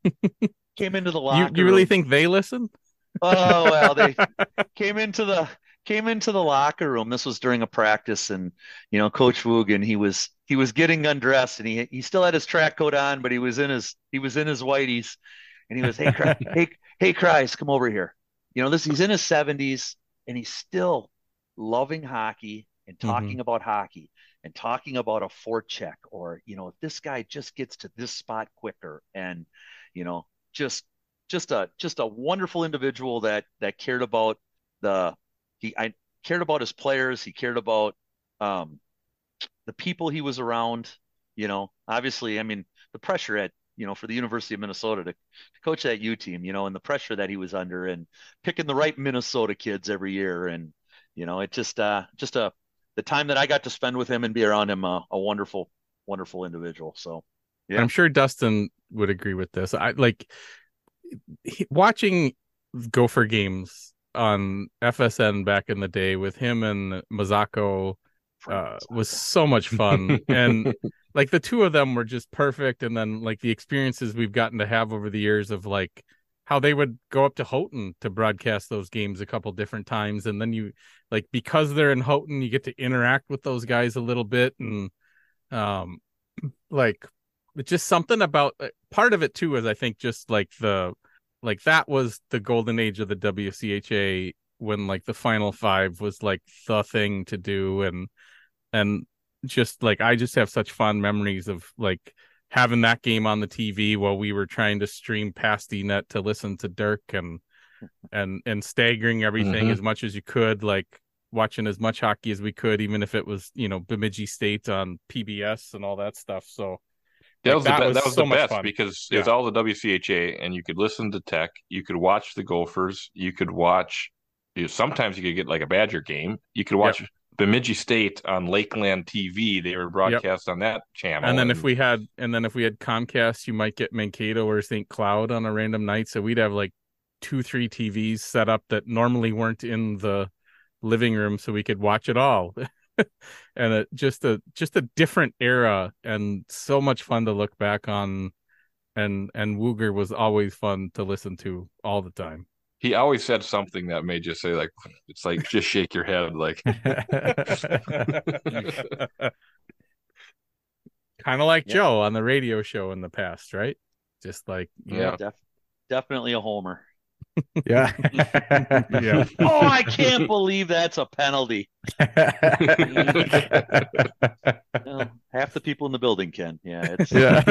came into the You locker you really room. think they listen? Oh, well, they came into the, came into the locker room. This was during a practice, and, you know, Coach Woogan, he was, he was getting undressed, and he, he still had his track coat on, but he was in his, he was in his whiteies, and he was, hey, Cry, hey, hey, Kryzer, come over here. You know, this, he's in his seventies, and he's still loving hockey and talking Mhm. about hockey and talking about a forecheck, or you know if this guy just gets to this spot quicker, and you know just just a just a wonderful individual that that cared about the he I cared about his players. He cared about um the people he was around. You know obviously, I mean, the pressure at you know for the University of Minnesota to, to coach that U team, you know and the pressure that he was under, and picking the right Minnesota kids every year, and you know it just uh just a the time that I got to spend with him and be around him, uh, a wonderful, wonderful individual. So, yeah. I'm sure Dustin would agree with this. I like he- watching Gopher games on F S N back in the day with him and Mazako uh, was so much fun. And like the two of them were just perfect. And then like the experiences we've gotten to have over the years of like how they would go up to Houghton to broadcast those games a couple different times, and then you like because they're in Houghton, you get to interact with those guys a little bit, and um, like it's just something about part of it too is I think just like the like that was the golden age of the W C H A when like the Final Five was like the thing to do, and and just like I just have such fond memories of like having that game on the T V while we were trying to stream past the net to listen to Dirk and and and staggering everything Mhm. as much as you could, like watching as much hockey as we could, even if it was, you know, Bemidji State on P B S and all that stuff. So That like, was the that be- was that was so the much best fun. because it Yeah. was all the W C H A, and you could listen to Tech, you could watch the Gophers, you could watch. You know, sometimes you could get like a Badger game. You could watch Bemidji State on Lakeland T V. They were broadcast on that channel. And then if we had and then if we had Comcast, you might get Mankato or Saint Cloud on a random night. So we'd have like two, three T Vs set up that normally weren't in the living room, so we could watch it all. And it just a just a different era, and so much fun to look back on. And and Wooger was always fun to listen to all the time. he always said something that made you say like, it's like just shake your head like. Kind of like Yeah. Joe on the radio show in the past, right? Just like, you Yeah. know, Def- definitely a homer. Yeah. yeah. Oh, I can't believe that's a penalty. Well, half the people in the building can. Yeah, it's Yeah.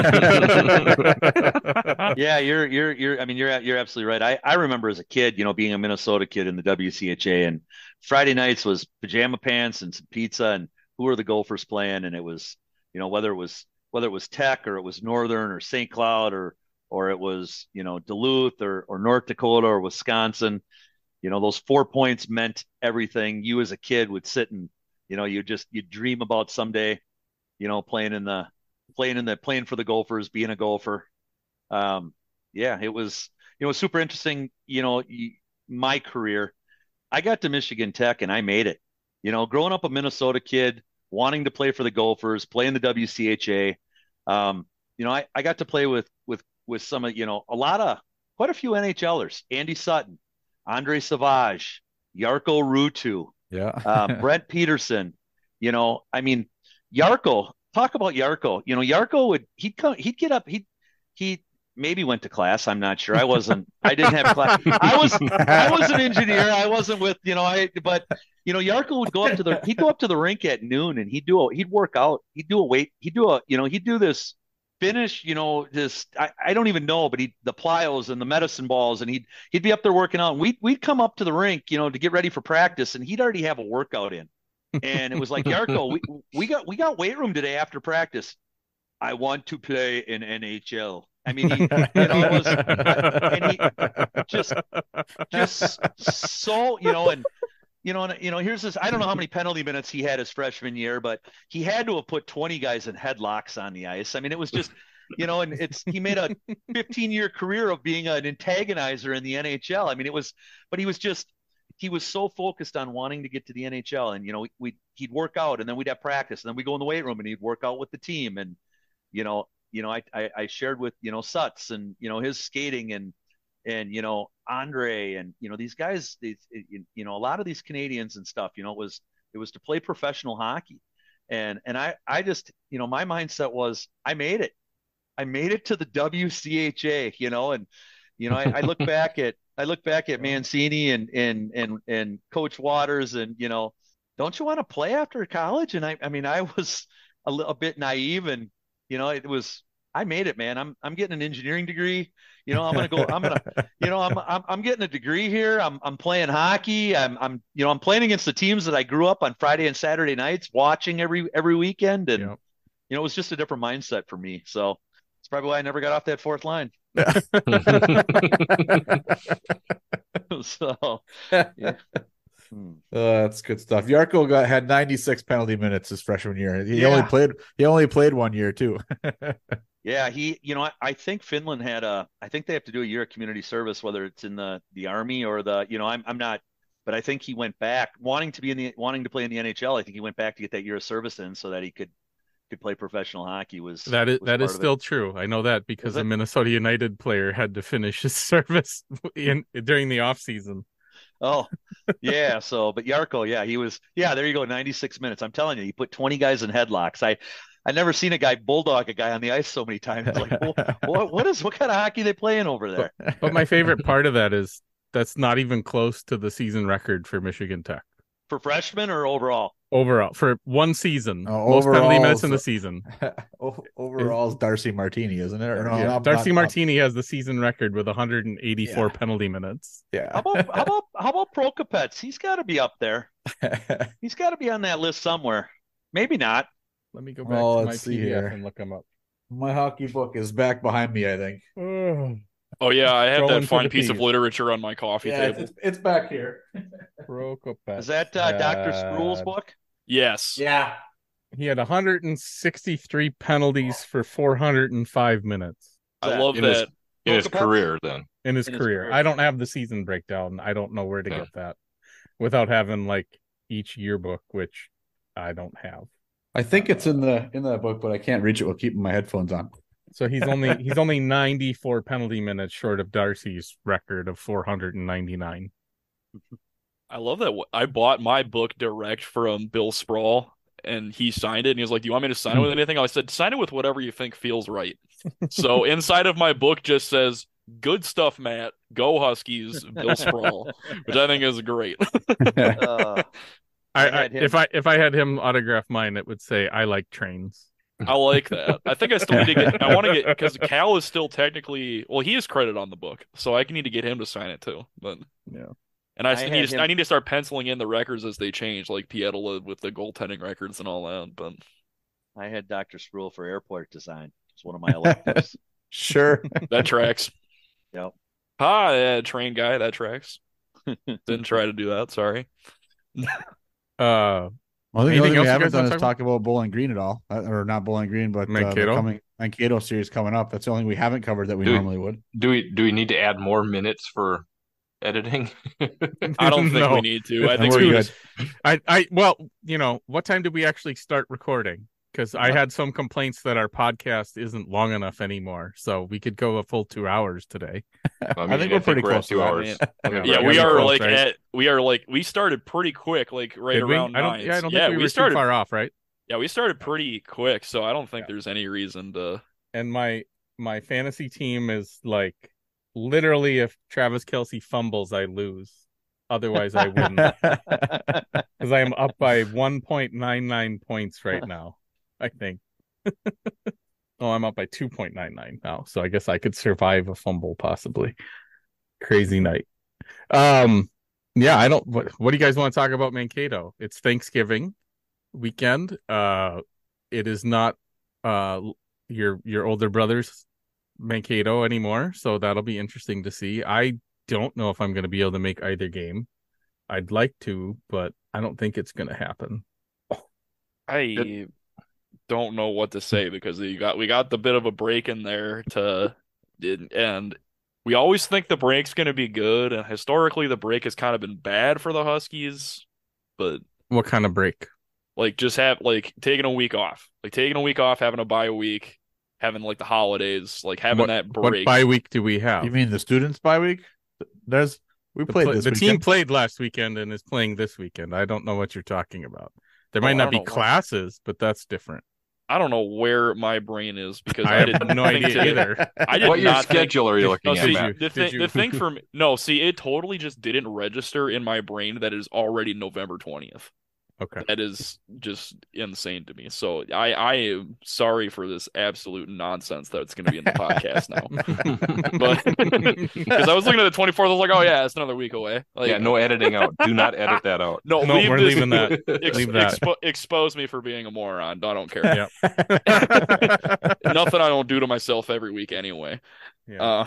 yeah. You're you're you're. I mean, you're you're absolutely right. I I remember as a kid, you know, being a Minnesota kid in the W C H A, and Friday nights was pajama pants and some pizza, and who are the Gophers playing? And it was, you know, whether it was whether it was Tech or it was Northern or Saint Cloud or or it was, you know, Duluth or or North Dakota or Wisconsin. You know, those four points meant everything. You as a kid would sit and, you know, you just you dream about someday, you know, playing in the playing in the playing for the Gophers, being a Gopher. Um, yeah, it was, you know, super interesting. You know, my career, I got to Michigan Tech and I made it. You know, growing up a Minnesota kid, wanting to play for the Gophers, play in the W C H A. Um, you know, I, I got to play with with with some of, you know, a lot of quite a few NHLers, Andy Sutton, Andre Savage, Jarko Ruutu, Yeah. uh, Brent Peterson. You know, I mean, Jarko, talk about Jarko. You know, Jarko would he'd come he'd get up, he he maybe went to class. I'm not sure. I wasn't, I didn't have class. I was I was an engineer. I wasn't with, you know, I but you know, Jarko would go up to the he'd go up to the rink at noon and he'd do a he'd work out, he'd do a weight, he'd do a, you know, he'd do this finish, you know, this I, I don't even know, but he the plyos and the medicine balls, and he'd he'd be up there working out. And we'd we'd come up to the rink, you know, to get ready for practice, and he'd already have a workout in. And it was like, Jarko, we we got we got weight room today after practice. I want to play in N H L. I mean, he, you know, it was, and he just just so, you know, and you know, and you know, here's this. I don't know how many penalty minutes he had his freshman year, but he had to have put twenty guys in headlocks on the ice. I mean, it was just, you know, and it's he made a fifteen year career of being an antagonizer in the N H L. I mean, it was, but he was just, he was so focused on wanting to get to the N H L, and you know, we, we he'd work out, and then we'd have practice, and then we go in the weight room, and he'd work out with the team, and you know, you know, I I, I shared with you know Suts and you know his skating and. And you know Andre and you know these guys, these, you know a lot of these Canadians and stuff. You know it was it was to play professional hockey, and and I I just you know my mindset was I made it, I made it to the W C H A. You know, and you know I, I look back at I look back at Mancini and and and and Coach Waters, and you know don't you want to play after college? And I I mean I was a, a bit naive, and you know it was. I made it, man. I'm I'm getting an engineering degree. You know, I'm gonna go. I'm gonna, you know, I'm I'm I'm getting a degree here. I'm I'm playing hockey. I'm I'm you know I'm playing against the teams that I grew up on Friday and Saturday nights watching every every weekend, and Yep. you know it was just a different mindset for me. So it's probably why I never got off that fourth line. So yeah. Hmm. Uh, that's good stuff. Jarko got had ninety-six penalty minutes his freshman year. He Yeah. only played he only played one year too. Yeah, he, you know, I, I think Finland had a, I think they have to do a year of community service, whether it's in the the army or the, you know, I'm I'm not, but I think he went back wanting to be in the wanting to play in the N H L. I think he went back to get that year of service in so that he could could play professional hockey was that is was that is part of still it. true. I know that because Is a it? Minnesota United player had to finish his service in during the off season. Oh, yeah. So, but Yarko, yeah, he was, yeah, there you go, ninety-six minutes. I'm telling you, he put twenty guys in headlocks. I, I never seen a guy bulldog a guy on the ice so many times. It's like, well, what, what is, what kind of hockey they playing over there? But, but my favorite part of that is that's not even close to the season record for Michigan Tech For freshmen or overall? overall for one season. Oh, Most penalty overall's- minutes in the season. Overall, is Darcy Martini, isn't it? Or no, Yeah. not- Darcy not- Martini has the season record with one hundred eighty-four Yeah. penalty minutes. How Yeah. about, how about, how about Prokopets? He's got to be up there. He's got to be on that list somewhere. Maybe not. Let me go back Oh, to my let's see P D F here. and look them up. My hockey book is back behind me, I think. Oh yeah, I have Going that for fine the piece of P's. literature on my coffee Yeah, table. it's, it's back here. Prokopets Is that uh, Doctor had- Spruill's book? Yes. Yeah. He had one hundred sixty-three penalties for four hundred five minutes I love In his- that. In his Prokopets? career, then. in his In his career. career. I don't have the season breakdown. I don't know where to Yeah. get that without having like each yearbook, which I don't have. I think it's in the in that book, but I can't reach it while keeping my headphones on. So he's only he's only ninety-four penalty minutes short of Darcy's record of four hundred ninety-nine. I love that. I bought my book direct from Bill Sprawl, and he signed it. And he was like, "Do you want me to sign it with anything?" I said, "Sign it with whatever you think feels right." So inside of my book just says, "Good stuff, Matt. Go Huskies." Bill Sprawl, which I think is great. Uh, I, I I, had him- if I if I had him autograph mine, it would say I like trains. I like that. I think I still need to get. I want to get because Cal is still technically. Well, he is credited on the book, so I can need to get him to sign it too. But Yeah. and I, I still had need to. him- I need to start penciling in the records as they change, like Pietila with the goaltending records and all that. But I had Doctor Spruill for airport design. It's one of my electives. Sure. that tracks. Yep. Ah, yeah, train guy. That tracks. Didn't try to do that. Sorry. Uh, Well, the Anything only thing else we you haven't guys done wanna is talk talk about Bowling Green at all, uh, or not Bowling Green, but uh, the Mankato? coming Mankato series coming up. That's the only thing we haven't covered that we Dude. normally would. Do we do we need to add more minutes for editing? I don't think No. we need to. I It's think we're we good. just. I, I, well, you know, what time did we actually start recording? Because I had some complaints that our podcast isn't long enough anymore, so we could go a full two hours today. I, I think we're pretty at close to two that, hours. man. Yeah, Yeah, we we're are close, like right? at. We are like we started pretty quick, like right Did we? around I don't. nine. Yeah, I don't yeah, think we were started. too far off, right? Yeah, we started pretty quick, so I don't think Yeah. there's any reason to. And my my fantasy team is like literally, if Travis Kelsey fumbles, I lose. Otherwise, I win because I am up by one point nine nine points right now. I think. Oh, I'm up by two point nine nine now, so I guess I could survive a fumble possibly. Crazy night. Um, yeah, I don't. What, what do you guys want to talk about Mankato? It's Thanksgiving weekend. Uh, it is not uh your your older brother's Mankato anymore, so that'll be interesting to see. I don't know if I'm going to be able to make either game. I'd like to, but I don't think it's going to happen. I don't know what to say because we got we got the bit of a break in there to, and we always think the break's going to be good, and historically the break has kind of been bad for the Huskies, but What kind of break? like just have like taking a week off, like taking a week off, having a bye week, having like the holidays, like having What, that what break. bye week do we have? You mean the students bye week? There's we the played play- this the weekend. team played last weekend and is playing this weekend. I don't know what you're talking about. There Oh, might I not don't be know why. classes, but that's different. I don't know where my brain is because I I, have did no think idea today- either. I did What your not think- schedule are you looking No, at, see, Matt? the, Did thing, you? the thing for me, no, see, it totally just didn't register in my brain that it is already November twentieth. Okay. That is just insane to me. So I, I am sorry for this absolute nonsense that's going to be in the podcast now. But because I was looking at the twenty-fourth, I was like, oh yeah, it's another week away. Like, Yeah, no editing out. Do not edit that out. no, No, leave we're this- leaving that. Ex- Leave that. expo- expose me for being a moron. I don't care. Yep. Nothing I don't do to myself every week anyway. Yeah. Uh,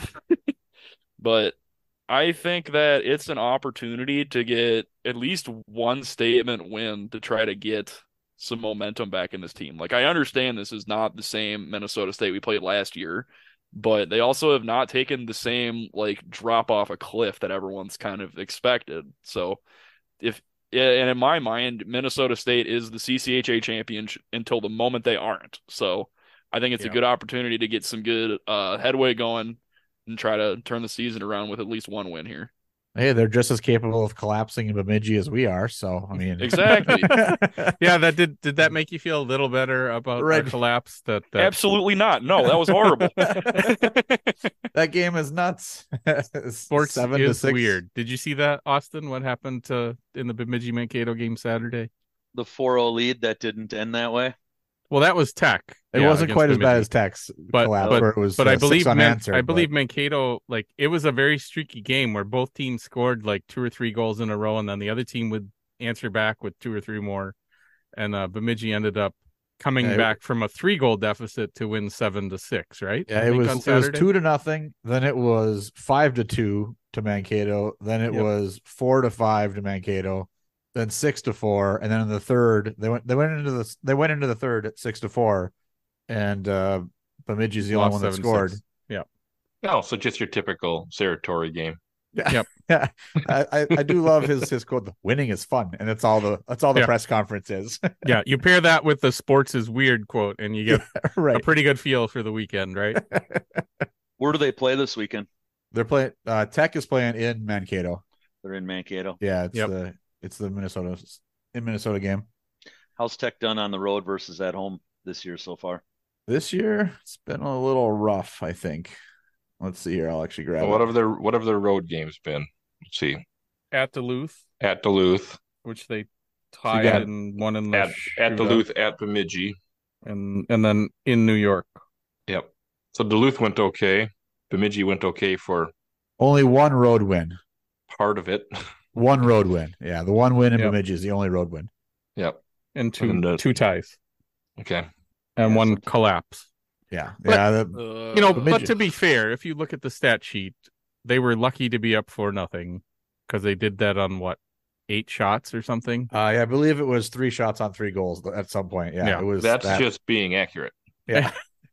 but I think that it's an opportunity to get at least one statement win to try to get some momentum back in this team. Like, I understand this is not the same Minnesota State we played last year, but they also have not taken the same like drop off a cliff that everyone's kind of expected. So if Yeah, and in my mind, Minnesota State is the C C H A champion until the moment they aren't. So I think it's Yeah. a good opportunity to get some good uh, headway going and try to turn the season around with at least one win here. Hey, they're just as capable of collapsing in Bemidji as we are. So, I mean, Exactly. Yeah, that did did that make you feel a little better about Right. our collapse? That, that Absolutely not. No, that was horrible. that game is nuts. sports Seven is to six. weird. Did you see that, Austyn? What happened to in the Bemidji Mankato game Saturday? The four oh lead that didn't end that way. Well, that was Tech. It yeah, wasn't against quite as bad Bemidji. as Tech's But collapse, but where it was. but uh, I believe six Man- unanswered, I believe but- Mankato, like, it was a very streaky game where both teams scored like two or three goals in a row, and then the other team would answer back with two or three more, and uh, Bemidji ended up coming Yeah, it- back from a three goal deficit to win seven to six. Right? Yeah, I it think was on it was Saturday? two to nothing. Then it was five to two to Mankato. Then it Yep. was four to five to Mankato. Then six to four, and then in the third, they went they went into the they went into the third at six to four, and uh, Bemidji's the only Lost one that seven scored. six. Yeah. No, so just your typical Saratory game. Yeah, Yep. yeah. I, I I do love his his quote. Winning is fun, and that's all the that's all the Yeah. press conference is. Yeah, you pair that with the sports is weird quote, and you get Right. a pretty good feel for the weekend, right? Where do they play this weekend? They're playing. Uh, Tech is playing in Mankato. They're in Mankato. Yeah, it's Yep. the it's the Minnesota in Minnesota game. How's Tech done on the road versus at home this year so far? This year, it's been a little rough, I think. Let's see here. I'll actually grab So it. what have their what have their road games been? Let's see. At Duluth, At Duluth, which they tied got and won in the at, at shootout, Duluth, at Bemidji. and and then in New York. Yep. So Duluth went okay. Bemidji went okay for Only one road win. part of it. One road win. Yeah, the one win in Yep. Bemidji is the only road win. Yep. And two And, uh, two ties Okay. and Yeah, one so- collapse. Yeah, But- yeah. The, Uh, You know, Bemidji. but to be fair, if you look at the stat sheet, they were lucky to be up for nothing because they did that on what, eight shots or something. uh, yeah, I believe it was three shots on three goals at some point. Yeah, Yeah. it was. That's that. just being accurate. yeah.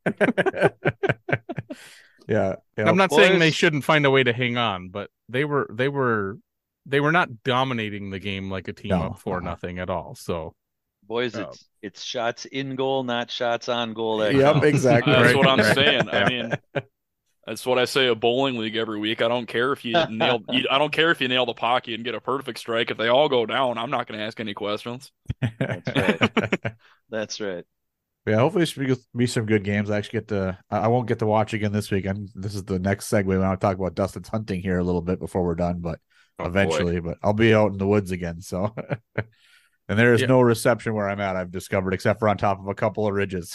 yeah, yeah. I'm not saying they boys. shouldn't find a way to hang on, but they were they were they were not dominating the game like a team No, up for uh-uh. nothing at all. So Boys, Oh. it's it's shots in goal, not shots on goal. That Yep, count. exactly. That's Right, what I'm right. saying. Yeah. I mean, that's what I say a bowling league every week. I don't care if you nail. You, I don't care if you nail the pocket and get a perfect strike. If they all go down, I'm not going to ask any questions. That's right. That's right. Yeah, hopefully it should be some good games. I actually get to. I I won't get to watch again this week. And this is the next segue. We want to talk about Dustin's hunting here a little bit before we're done, but Oh, boy. eventually. But I'll be out in the woods again. So, and there is Yeah. no reception where I'm at. I've discovered, except for on top of a couple of ridges,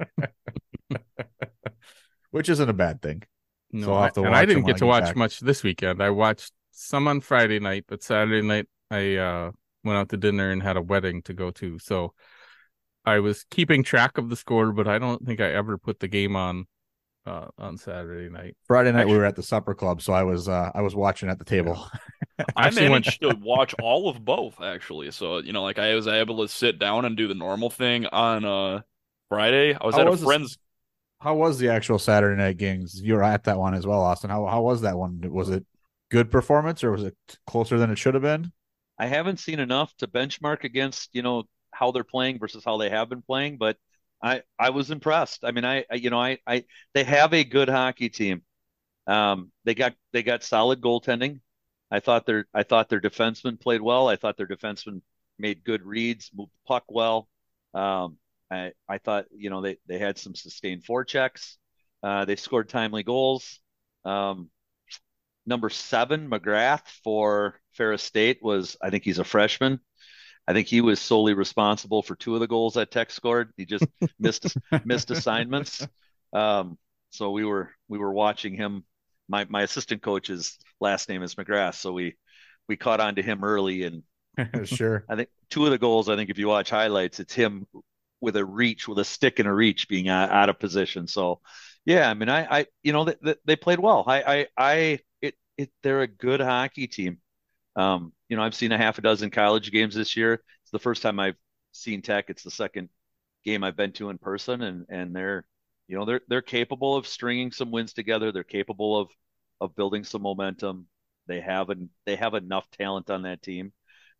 which isn't a bad thing. no, So I'll I, have to and watch I them didn't when get I to get watch back. much this weekend. I watched some on Friday night, but Saturday night I uh, went out to dinner and had a wedding to go to. So I was keeping track of the score, but I don't think I ever put the game on uh, on Saturday night. Friday night Actually- we were at the supper club, so I was uh, I was watching at the table. I actually went- managed to watch all of both actually. So you know, like I was able to sit down and do the normal thing on uh Friday. I was How at a was this- friend's. How was the actual Saturday night games? You were at that one as well, Austyn. How how was that one? Was it good performance or was it closer than it should have been? I haven't seen enough to benchmark against, you know, how they're playing versus how they have been playing, but I I was impressed. I mean, I, I you know, I I they have a good hockey team. Um, they got they got solid goaltending. I thought their I thought their defensemen played well. I thought their defensemen made good reads, moved the puck well. Um, I I thought, you know, they they had some sustained forechecks. Uh, they scored timely goals. Um, number seven, McGrath for Ferris State was, I think he's a freshman. I think he was solely responsible for two of the goals that Tech scored. He just missed missed assignments. Um, so we were we were watching him. My my assistant coach's last name is McGrath, so we we caught on to him early. And Sure. I think two of the goals, I think if you watch highlights, it's him with a reach, with a stick and a reach, being out, out of position. So yeah, I mean, I I you know they, they played well. I I I it it they're a good hockey team. Um, you know, I've seen a half a dozen college games this year. It's the first time I've seen Tech. It's the second game I've been to in person, and and they're, you know, they're they're capable of stringing some wins together. They're capable of of building some momentum. They have an they have enough talent on that team.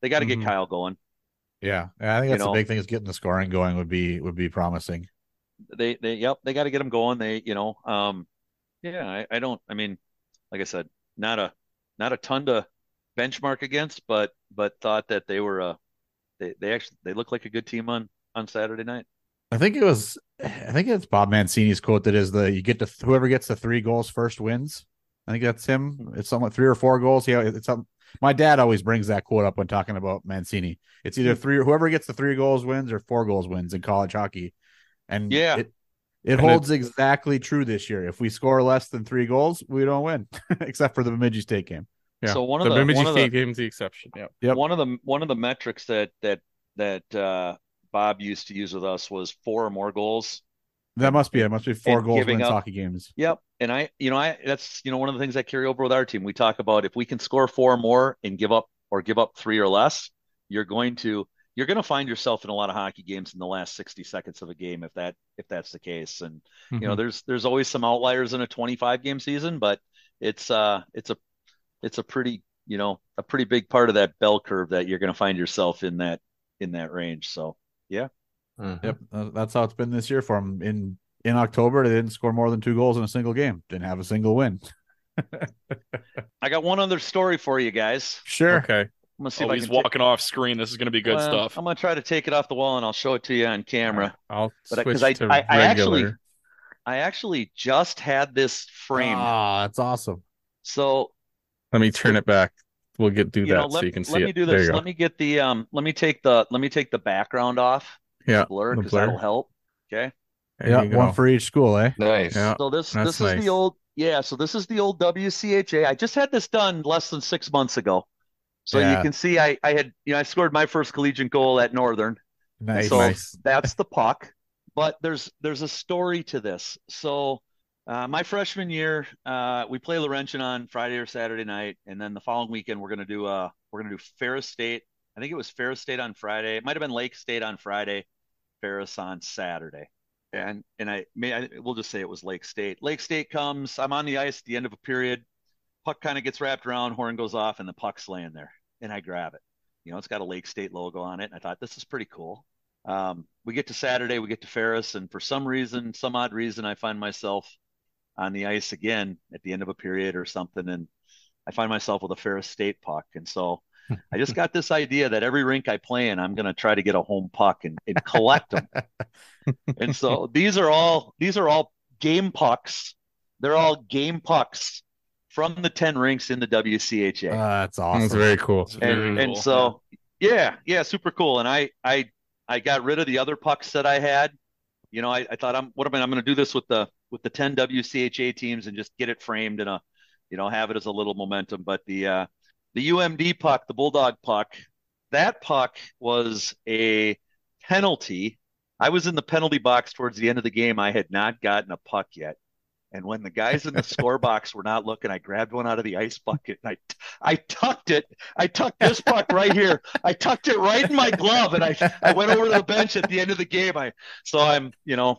they got to Mhm. get Kyle going. Yeah, I think You that's the know, big thing is getting the scoring going would be would be promising. they they yep, they got to get him going. They you know, um, yeah, I, I don't. I mean, like I said, not a not a ton to benchmark against, but but thought that they were uh they they actually they looked like a good team on on Saturday night. I think it was I think it's Bob Mancini's quote that is the you get to whoever gets the three goals first wins. I think that's him. It's somewhat three or four goals. Yeah, it's some. My dad always brings that quote up when talking about Mancini. It's either three or whoever gets the three goals wins or four goals wins in college hockey, and Yeah. it it And holds exactly true this year. If we score less than three goals, we don't win, except for the Bemidji State game. Yeah. So one of the the Bemidji one of State the game's the exception. Yeah. Yep. one of the one of the metrics that that that uh, Bob used to use with us was four or more goals. That and, must be and, it. Must be four and goals giving wins up. hockey games. Yep. And I, you know, I that's you know one of the things I carry over with our team. We talk about if we can score four or more and give up or give up three or less, you're going to you're going to find yourself in a lot of hockey games in the last sixty seconds of a game if that if that's the case. And Mhm. you know, there's there's always some outliers in a twenty-five game season, but it's uh it's a it's a pretty you know a pretty big part of that bell curve that you're going to find yourself in that in that range. So yeah. Mhm. Yep, uh, that's how it's been this year for them. In in October, they didn't score more than two goals in a single game. Didn't have a single win. I got one other story for you guys. Sure. Okay. I'm gonna see Oh, if I he's can ta- walking off screen. This is going to be good well, stuff. I'm gonna try to take it off the wall and I'll show it to you on camera. I'll But I- switch 'cause I- to I- I actually- regular. I actually just had this framed. Ah, that's awesome. So Let me turn it back. We'll get do you that know, so let, you can see let it. me do There this. you go. Let me get the um. Let me take the let me take the background off. Yeah, the blur the because blur. that'll help. Okay. There Yeah, you one go. for each school, eh? Nice. Yeah. So this That's this is nice. the old yeah. So this is the old W C H A. I just had this done less than six months ago. So you Yeah. can see I I had you know I scored my first collegiate goal at Northern. Nice. So Nice. that's the puck. But there's there's a story to this. So uh, my freshman year, uh, we play Laurentian on Friday or Saturday night, and then the following weekend we're gonna do uh we're gonna do Ferris State. I think it was Ferris State on Friday. It might have been Lake State on Friday, Ferris on Saturday. And and I may I, we'll just say it was Lake State. Lake State comes. I'm on the ice at the end of a period. Puck kind of gets wrapped around, horn goes off, and the puck's laying there, and I grab it. You know, it's got a Lake State logo on it, and I thought this is pretty cool. Um, we get to Saturday, we get to Ferris, and for some reason, some odd reason, I find myself on the ice again at the end of a period or something, and I find myself with a Ferris State puck. And so I just got this idea that every rink I play in, I'm going to try to get a home puck and, and collect them. And so these are all these are all game pucks. They're all game pucks from the ten rinks in the W C H A. Uh, that's That's awesome. very cool. It's and very and cool. so yeah, yeah, super cool. And I I I got rid of the other pucks that I had. You know, I, I thought I'm what am I I'm going to do this with the with the ten W C H A teams and just get it framed in a you know have it as a little momentum. But the uh, the U M D puck, the Bulldog puck, that puck was a penalty. I was in the penalty box towards the end of the game. I had not gotten a puck yet. And when the guys in the score box were not looking, I grabbed one out of the ice bucket and I, I tucked it. I tucked this puck right here. I tucked it right in my glove, and I, I went over to the bench at the end of the game. I, so I'm, you know,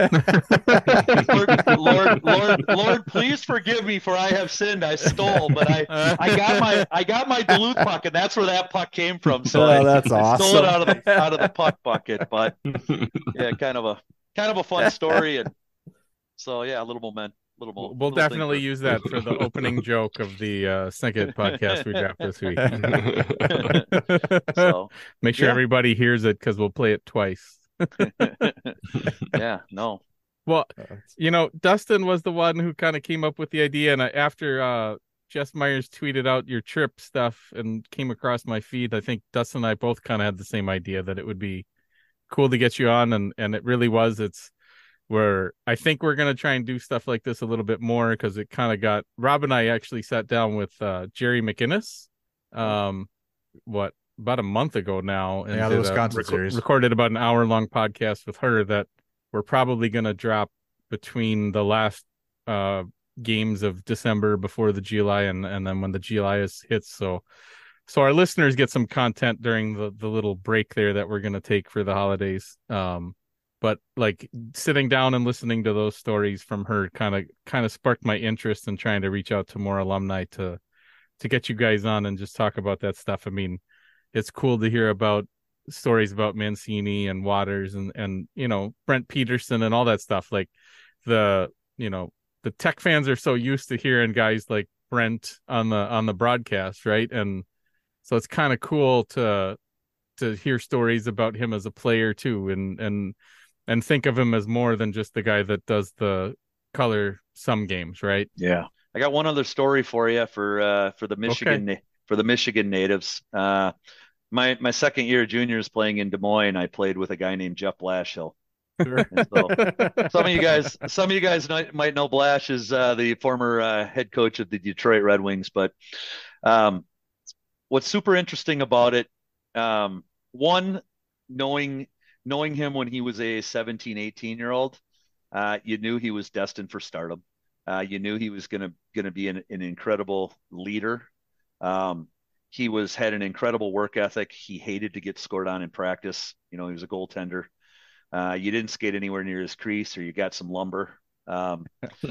Lord, Lord, Lord, Lord, please forgive me for I have sinned. I stole, but I, I got my, I got my Duluth puck, and that's where that puck came from. So Oh, I, that's I stole awesome. it out of the, out of the puck bucket. But yeah, kind of a, kind of a fun story, and so yeah, a little moment, little. We'll, mo- we'll little thing definitely for- use that for the opening joke of the uh, Snicket podcast we dropped this week. So Make sure yeah. everybody hears it because we'll play it twice. yeah, no, Well, you know, Dustin was the one who kind of came up with the idea, and I, after uh, Jess Myers tweeted out your trip stuff and came across my feed, I think Dustin and I both kind of had the same idea that it would be cool to get you on, and and it really was. It's where I think we're gonna try and do stuff like this a little bit more because it kind of got Rob and I actually sat down with uh, Jerry McInnes, um, what about a month ago now, and Yeah, the did a- Wisconsin series. recorded about an hour long podcast with her that we're probably gonna drop between the last uh games of December before the G L I and and then when the G L I is hits. So so our listeners get some content during the the little break there that we're gonna take for the holidays. Um, but like sitting down and listening to those stories from her kind of kind of sparked my interest in trying to reach out to more alumni to to get you guys on and just talk about that stuff. I mean, it's cool to hear about stories about Mancini and Waters and, and, you know, Brent Peterson and all that stuff. Like the, you know, the Tech fans are so used to hearing guys like Brent on the, on the broadcast. Right. And so it's kind of cool to, to hear stories about him as a player too. And, and, and think of him as more than just the guy that does the color some games. Right. Yeah. I got one other story for you for, uh, for the Michigan, okay. for the Michigan natives. Uh, My my second year juniors playing in Des Moines, I played with a guy named Jeff Blashill. Sure. So, some of you guys, some of you guys might, might know Blash is uh, the former uh, head coach of the Detroit Red Wings. But um, what's super interesting about it, um, one, knowing knowing him when he was a seventeen, eighteen year old, uh, you knew he was destined for stardom. Uh, you knew he was gonna gonna be an, an incredible leader. Um, He was had an incredible work ethic. He hated to get scored on in practice. You know, he was a goaltender. Uh, you didn't skate anywhere near his crease, or you got some lumber. Um,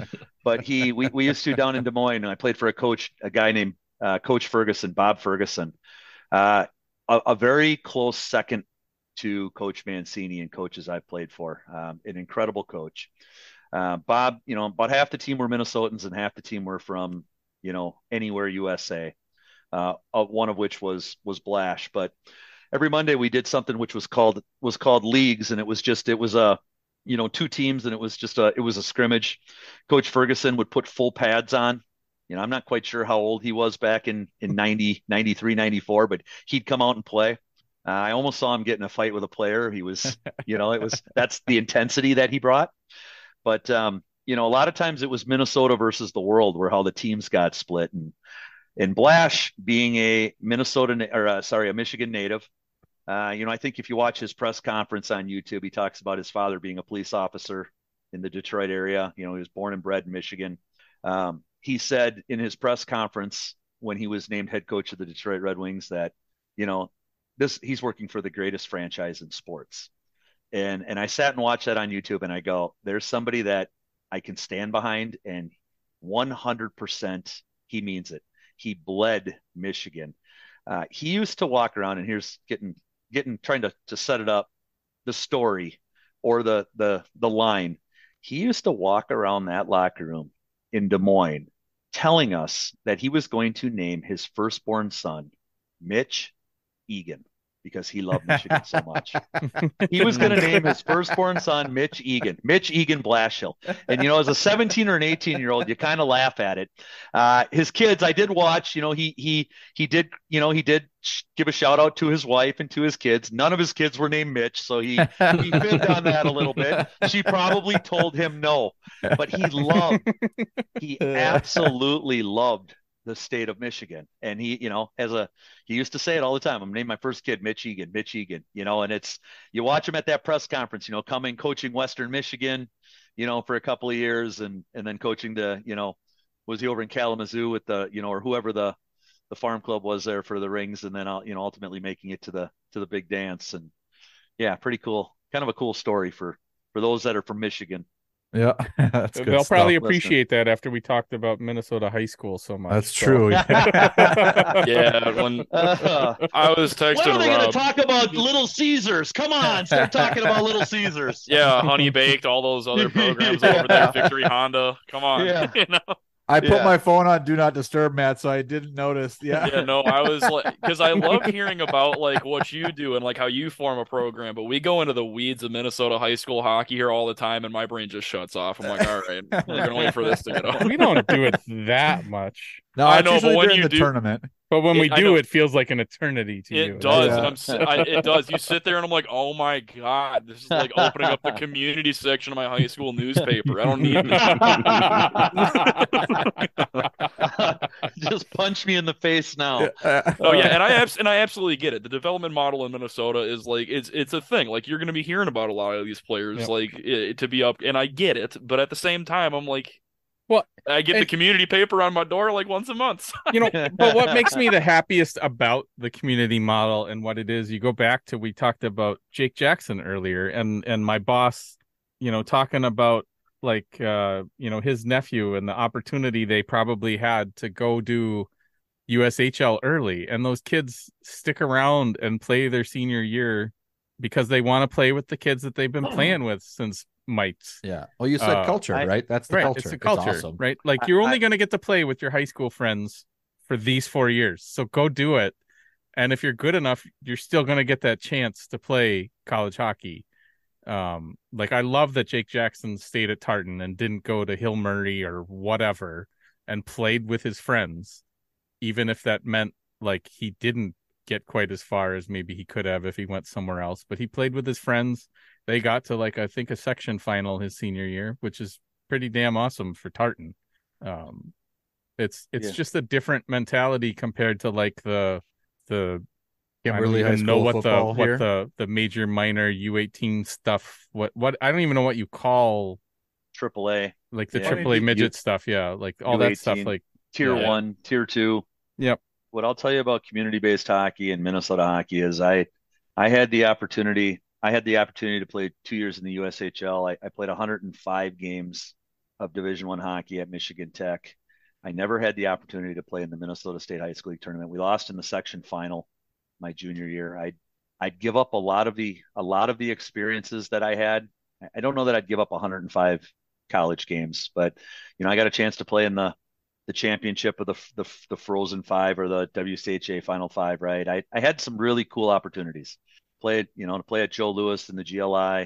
but he, we, we used to down in Des Moines. And I played for a coach, a guy named uh, Coach Ferguson, Bob Ferguson, uh, a, a very close second to Coach Mancini and coaches I've played for. Um, an incredible coach. Uh, Bob, you know, about half the team were Minnesotans and half the team were from, you know, anywhere U S A. Uh, one of which was was Blash. But every Monday we did something which was called was called leagues, and it was just it was a you know two teams, and it was just a it was a scrimmage. Coach Ferguson would put full pads on. You know, I'm not quite sure how old he was back in in ninety, ninety-three, ninety-four, but he'd come out and play. Uh, I almost saw him get in a fight with a player. He was, you know, it was that's the intensity that he brought. But um, you know, a lot of times it was Minnesota versus the world, where how the teams got split. And And Blash, being a Minnesota or uh, sorry, a Michigan native, uh, you know, I think if you watch his press conference on YouTube, he talks about his father being a police officer in the Detroit area. You know, he was born and bred in Michigan. Um, he said in his press conference when he was named head coach of the Detroit Red Wings that, you know, this he's working for the greatest franchise in sports. And and I sat and watched that on YouTube, and I go, there's somebody that I can stand behind, and one hundred percent he means it. He bled Michigan. Uh, he used to walk around, and here's getting getting trying to to set it up, the story or the the the line. He used to walk around that locker room in Des Moines, telling us that he was going to name his firstborn son Mitch Eagan, because he loved Michigan so much. He was going to name his firstborn son Mitch Eagan, Mitch Eagan Blashill. And, you know, as a seventeen or an eighteen year old, you kind of laugh at it. Uh, his kids, I did watch, you know, he, he, he did, you know, he did give a shout out to his wife and to his kids. None of his kids were named Mitch. So he, he fibbed on that a little bit. She probably told him no, but he loved, he absolutely loved the state of Michigan. And he, you know, as a, he used to say it all the time. I'm naming my first kid Mitch Eagan, Mitch Eagan, you know, and it's, you watch him at that press conference, you know, coming, coaching Western Michigan, you know, for a couple of years, and, and then coaching the, you know, was he over in Kalamazoo with the, you know, or whoever the, the farm club was there for the rings. And then, you know, ultimately making it to the, to the big dance. And yeah, pretty cool. Kind of a cool story for, for those that are from Michigan. Yeah, that's good they'll stuff. probably appreciate that after we talked about Minnesota high school so much. That's so. true. Yeah. yeah, when uh, I was texting when are they going Rob, to talk about Little Caesars? Come on, start talking about Little Caesars. Yeah, Honey Baked, all those other programs yeah. over there, Victory Honda. Come on, yeah. you know. I put yeah. my phone on Do Not Disturb, Matt, so I didn't notice. Yeah. Yeah, no, I was like, because I love hearing about like what you do and like how you form a program, but we go into the weeds of Minnesota high school hockey here all the time, and my brain just shuts off. I'm like, all right, we're gonna wait for this to get over. We don't do it that much. No, I know, but when during you the do, tournament. But when it, we do, it feels like an eternity to it you. It does, yeah. and I'm I, it does. You sit there and I'm like, oh my god, this is like opening up the community section of my high school newspaper. I don't need this. Just punch me in the face now. Oh yeah, and I abs- and I absolutely get it. The development model in Minnesota is like it's it's a thing. Like you're going to be hearing about a lot of these players, yep. like it, to be up, and I get it. But at the same time, I'm like. Well, I get and, the community paper on my door like once a month. You know, but what makes me the happiest about the community model and what it is, you go back to, we talked about Jake Jackson earlier, and and my boss, you know, talking about like, uh, you know, his nephew and the opportunity they probably had to go do U S H L early, and those kids stick around and play their senior year because they want to play with the kids that they've been playing with since mites. Yeah. Well, you said Uh, culture, I- right? That's the right, culture. it's a culture, awesome. right? Like I- you're only I- going to get to play with your high school friends for these four years, so go do it. And if you're good enough, you're still going to get that chance to play college hockey. Um, like I love that Jake Jackson stayed at Tartan and didn't go to Hill Murray or whatever and played with his friends, even if that meant like he didn't get quite as far as maybe he could have if he went somewhere else. But he played with his friends. They got to like I think a section final his senior year, which is pretty damn awesome for Tartan. Um, it's it's Yeah. just a different mentality compared to like the the Kimberly I High don't even know School what the football what here. the the major minor U eighteen stuff. What what I don't even know what you call Triple A, like the Yeah. triple A You- midget stuff. Yeah, like all that stuff. U eighteen. Like tier Yeah. one, tier two. yep, What I'll tell you about community-based hockey and Minnesota hockey is I, I had the opportunity. I had the opportunity to play two years in the U S H L. I, I played one hundred five games of Division One hockey at Michigan Tech. I never had the opportunity to play in the Minnesota State High School League tournament. We lost in the section final my junior year. I'd I'd give up a lot of the a lot of the experiences that I had. I don't know that I'd give up one hundred five college games, but you know I got a chance to play in the the championship of the the, the Frozen Five or the W C H A Final Five. Right, I I had some really cool opportunities. Played you know to play at Joe Louis in the G L I.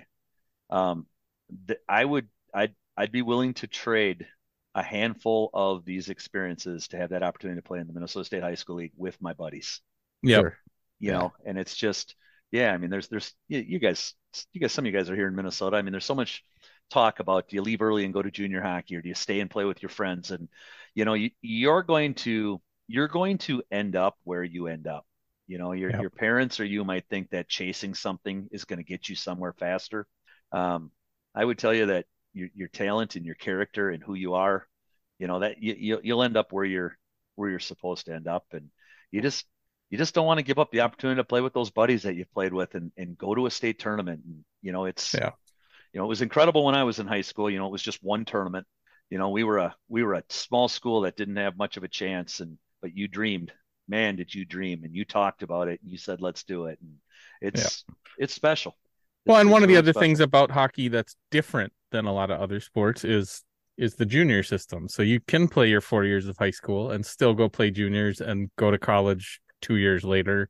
Um, th- I would I'd I'd be willing to trade a handful of these experiences to have that opportunity to play in the Minnesota State High School League with my buddies. yep, Sure. You Yeah. know, and it's just, yeah, I mean, there's, there's, you, you guys, you guys, some of you guys are here in Minnesota. I mean, there's so much talk about do you leave early and go to junior hockey or do you stay and play with your friends? And, you know, you, you're going to, you're going to end up where you end up. You know, your, Yep. your parents or you might think that chasing something is going to get you somewhere faster. Um, I would tell you that your, your talent and your character and who you are, you know, that you, you, you'll end up where you're, where you're supposed to end up. And you just, you just don't want to give up the opportunity to play with those buddies that you've played with and, and go to a state tournament. And, you know, it's, Yeah. you know, it was incredible when I was in high school. You know, it was just one tournament. You know, we were a, we were a small school that didn't have much of a chance. And, but you dreamed, man, did you dream? And you talked about it and you said, let's do it. And it's, it's special. It's, Well, and it's one of the really other special. things about hockey that's different than a lot of other sports is is the junior system. So you can play your four years of high school and still go play juniors and go to college two years later,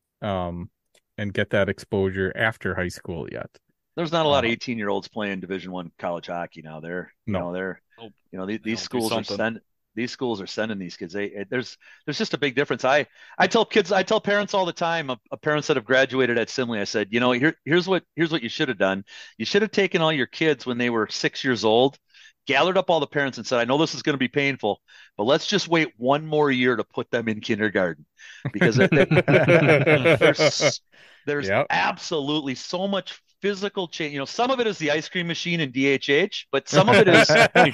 um, and get that exposure after high school yet. There's not a lot of Uh, eighteen year olds playing Division One college hockey now. They're, you No. know, they're, Nope. you know, these, these They'll do schools are something. send, these schools are sending these kids. They, it- there's, there's just a big difference. I, I tell kids, I tell parents all the time, of, of parents that have graduated at Simley, I said, you know, here, here's what, here's what you should have done. You should have taken all your kids when they were six years old, gathered up all the parents and said, I know this is going to be painful, but let's just wait one more year to put them in kindergarten because they- they- there's, there's Yep. absolutely so much physical change. You know, some of it is the ice cream machine in D H H, but some of it is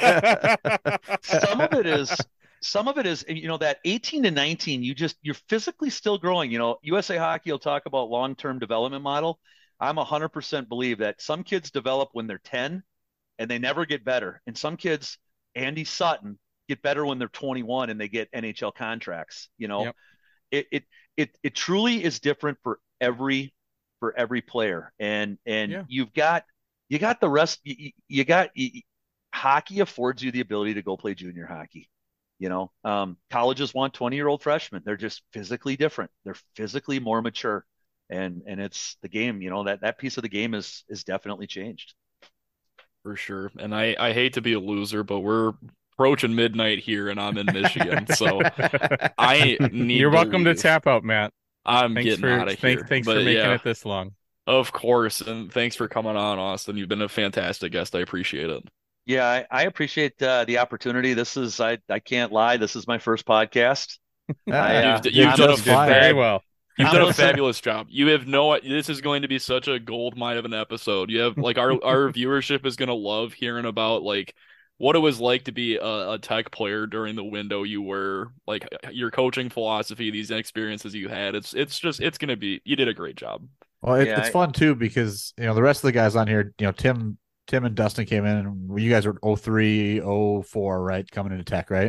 some of it is some of it is you know that eighteen to nineteen you just you're physically still growing. You know, U S A Hockey will talk about long-term development model. I'm one hundred percent believe that some kids develop when they're ten and they never get better, and some kids, Andy Sutton, get better when they're twenty-one and they get N H L contracts. You know, Yep. it it it it truly is different for every for every player, and and Yeah. you've got you got the rest. You, you got you, hockey affords you the ability to go play junior hockey. You know, um, colleges want twenty year old freshmen. They're just physically different. They're physically more mature, and and it's the game. You know that that piece of the game is is definitely changed. For sure. And I, I hate to be a loser, but we're approaching midnight here and I'm in Michigan. So I need You're welcome to leave. tap out, Matt. I'm Thanks getting for out of here. thank, thanks But for making yeah, it this long. of course. And thanks for coming on, Austyn. You've been a fantastic guest. I appreciate it. Yeah, I, I appreciate uh, the opportunity. This is I I can't lie. This is my first podcast. I, uh, You've, you've I'm done a just fine. Very fab- well. You've I'm done a listening. fabulous job. You have no. This is going to be such a gold mine of an episode. You have like our our viewership is going to love hearing about like what it was like to be a, a tech player during the window you were, like your coaching philosophy, these experiences you had. It's it's just it's going to be. You did a great job. Well, it, Yeah, it's I- fun too because you know the rest of the guys on here. You know, Tim, Tim and Dustin came in, and you guys were oh three, oh four, right, coming into Tech, right?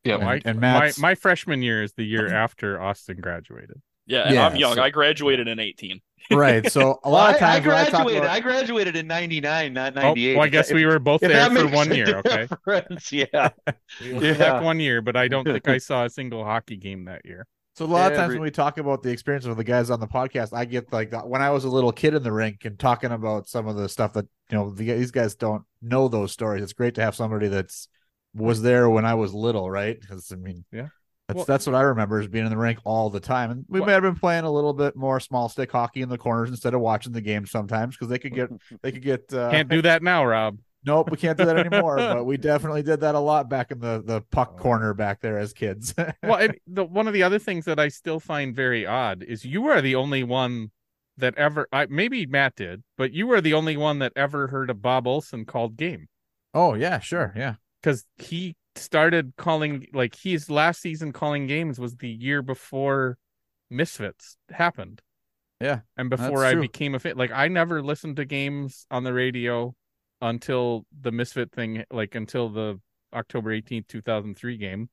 Yeah, Oh, I, and, and my Matt's my freshman year is the year after Austyn graduated. Yeah, and Yeah, I'm young. so- I graduated in eighteen. right. So a Well, lot I, of I times when I talk graduated. about I graduated in ninety-nine, not Oh, ninety-eight. well, I If guess that- we if- were both if there that for makes one a year. Okay, difference, yeah. we were Yeah. back one year, but I don't think I saw a single hockey game that year. So a lot of times Every- when we talk about the experience of the guys on the podcast, I get like that when I was a little kid in the rink and talking about some of the stuff that, you know, the, these guys don't know those stories. It's great to have somebody that's was there when I was little, right? Because I mean, Yeah. that's Well- that's what I remember is being in the rink all the time. And we Well- may have been playing a little bit more small stick hockey in the corners instead of watching the game sometimes because they could get they could get uh, Can't do that now, Rob. Nope, we can't do that anymore. But we definitely did that a lot back in the the puck corner back there as kids. Well, it, the, one of the other things that I still find very odd is you are the only one that ever, I, maybe Matt did, but you were the only one that ever heard of Bob Olson called game. Oh yeah, sure, yeah. Because he started calling, like his last season calling games was the year before Misfits happened. Yeah, and before that's I true. became a fan, like I never listened to games on the radio until the Misfit thing, like until the October eighteenth, two thousand three game.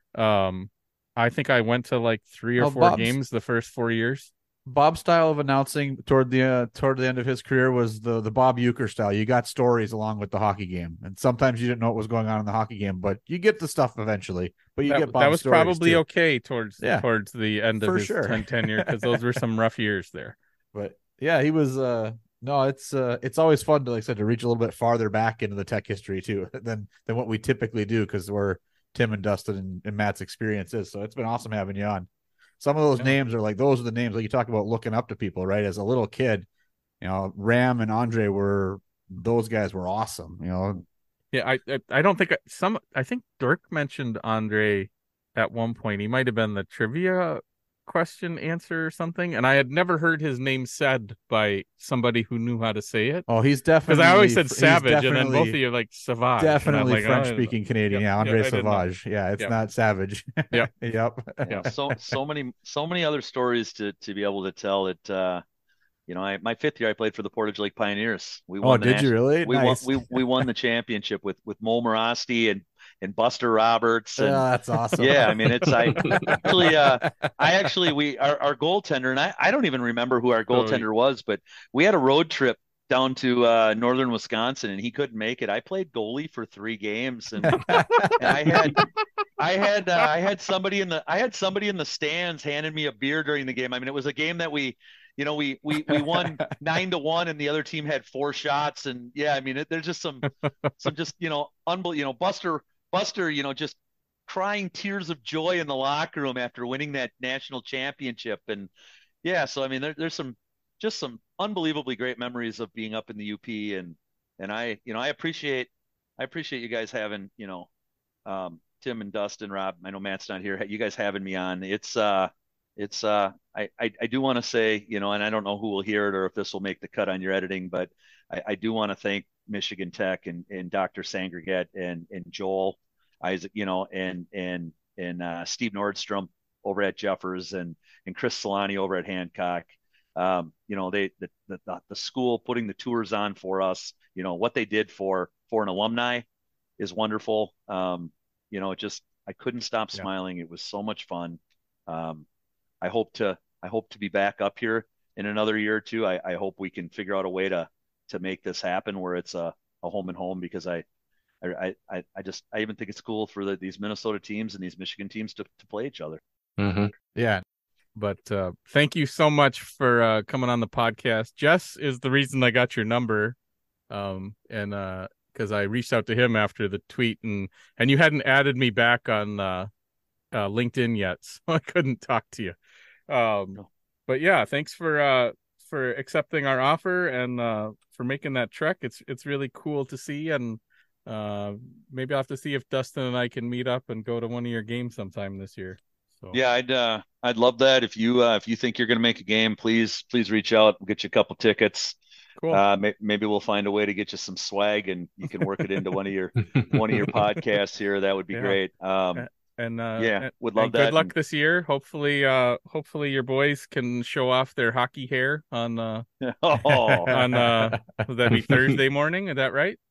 Um, I think I went to like three or Oh, four Bob's- games the first four years. Bob's style of announcing toward the uh, toward the end of his career was the the Bob Euchre style. You got stories along with the hockey game, and sometimes you didn't know what was going on in the hockey game, but you get the stuff eventually. But you that, get Bob's that was stories, probably too. okay towards Yeah. towards the end For of his sure. ten tenure because those were some rough years there. But yeah, he was. uh No, it's uh it's always fun to, like I said, to reach a little bit farther back into the Tech history too than than what we typically do because we're Tim and Dustin and, and Matt's experiences. So it's been awesome having you on. Some of those Yeah. names are like those are the names like you talk about looking up to people, right? As a little kid, you know, Ram and Andre were those guys were awesome. You know, Yeah, I I, I don't think I, some. I think Dirk mentioned Andre at one point. He might have been the trivia question answer or something, and I had never heard his name said by somebody who knew how to say it. oh, he's Because definitely I always said he's Savage, and then both of definitely- you are like Savage. and I'm Definitely like, oh, French speaking Canadian. Yep, Yeah, yep, Andre I didn't know. Savage. Yeah, it's Yep. not Savage. Yep. Yep. Yeah. so so many so many other stories to to be able to tell. It uh you know, I my fifth year I played for the Portage Lake Pioneers. We Oh, won the did you nation- really? we Nice. won we we won the championship with with Mo Morasti and and Buster Roberts Oh, and that's awesome. yeah, I mean, it's I actually uh I actually we our, our goaltender, and I, I don't even remember who our goaltender was, but we had a road trip down to uh northern Wisconsin and he couldn't make it. I played goalie for three games and, and I had I had uh, I had somebody in the I had somebody in the stands handing me a beer during the game. I mean, it was a game that we you know, we we we won nine to one, and the other team had four shots, and yeah, I mean, it, there's just some some just you know, unbelievable. You know, Buster Buster, you know, just crying tears of joy in the locker room after winning that national championship, and yeah, so I mean, there, there's some just some unbelievably great memories of being up in the U P, and and I you know I appreciate I appreciate you guys having you know um, Tim and Dustin, Rob. I know Matt's not here. You guys having me on. It's uh it's uh I I, I do want to say you know, and I don't know who will hear it or if this will make the cut on your editing, but I, I do want to thank Michigan Tech and and Doctor Sangreget and and Joel Isaac, you know, and and and uh, Steve Nordstrom over at Jeffers and and Chris Solani over at Hancock. Um, you know, they the, the the school putting the tours on for us. You know what they did for for an alumni is wonderful. Um, you know, it just I couldn't stop Yeah. smiling. It was so much fun. Um, I hope to I hope to be back up here in another year or two. I, I hope we can figure out a way to to make this happen where it's a, a home and home because I I, I, I just I even think it's cool for the, these Minnesota teams and these Michigan teams to, to play each other. Mm-hmm. Yeah. But uh, thank you so much for uh, coming on the podcast. Jess is the reason I got your number, um, and because uh, I reached out to him after the tweet, and and you hadn't added me back on uh, uh, LinkedIn yet, so I couldn't talk to you. Um, but yeah, thanks for uh, for accepting our offer and uh, for making that trek. It's it's really cool to see, and uh, maybe I'll have to see if Dustin and I can meet up and go to one of your games sometime this year. So. Yeah, I'd uh, I'd love that. If you uh, if you think you're going to make a game, please please reach out. We'll get you a couple tickets. Cool. Uh, may, maybe we'll find a way to get you some swag, and you can work it into one of your one of your podcasts here. That would be Yeah. great. Um, And uh, yeah, and- would love and that. Good luck And- this year. Hopefully, uh, hopefully your boys can show off their hockey hair on uh oh, on uh would that be Thursday morning? Is that right?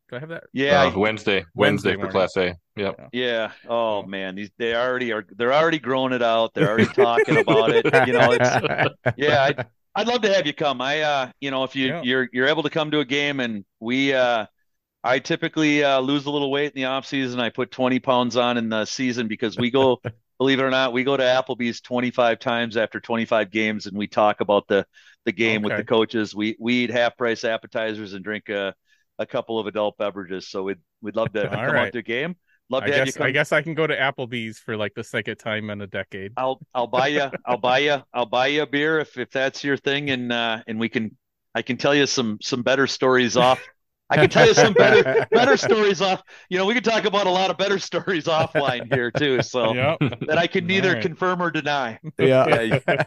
Do I have that? Yeah, uh, Wednesday, Wednesday, Wednesday for morning. Class A. Yep. yeah. Oh man, these they already are. They're already growing it out. They're already talking about it. You know, it's yeah. I'd, I'd love to have you come. I, uh, you know, if you Yeah. you're you're able to come to a game, and we, uh, I typically uh, lose a little weight in the off season. I put twenty pounds on in the season because we go, believe it or not, we go to Applebee's twenty-five times after twenty-five games, and we talk about the the game with Okay. the coaches. We we eat half price appetizers and drink a a couple of adult beverages. So we'd we'd love to All come right. out to a game. Love I to have you guess come. I guess I can go to Applebee's for like the second time in a decade. I'll I'll buy you I'll buy you I'll buy you a beer if if that's your thing, and uh and we can I can tell you some some better stories off. I can tell you some better better stories off. You know, we can talk about a lot of better stories offline here too. So Yep. that I can neither All right. confirm or deny. Yeah.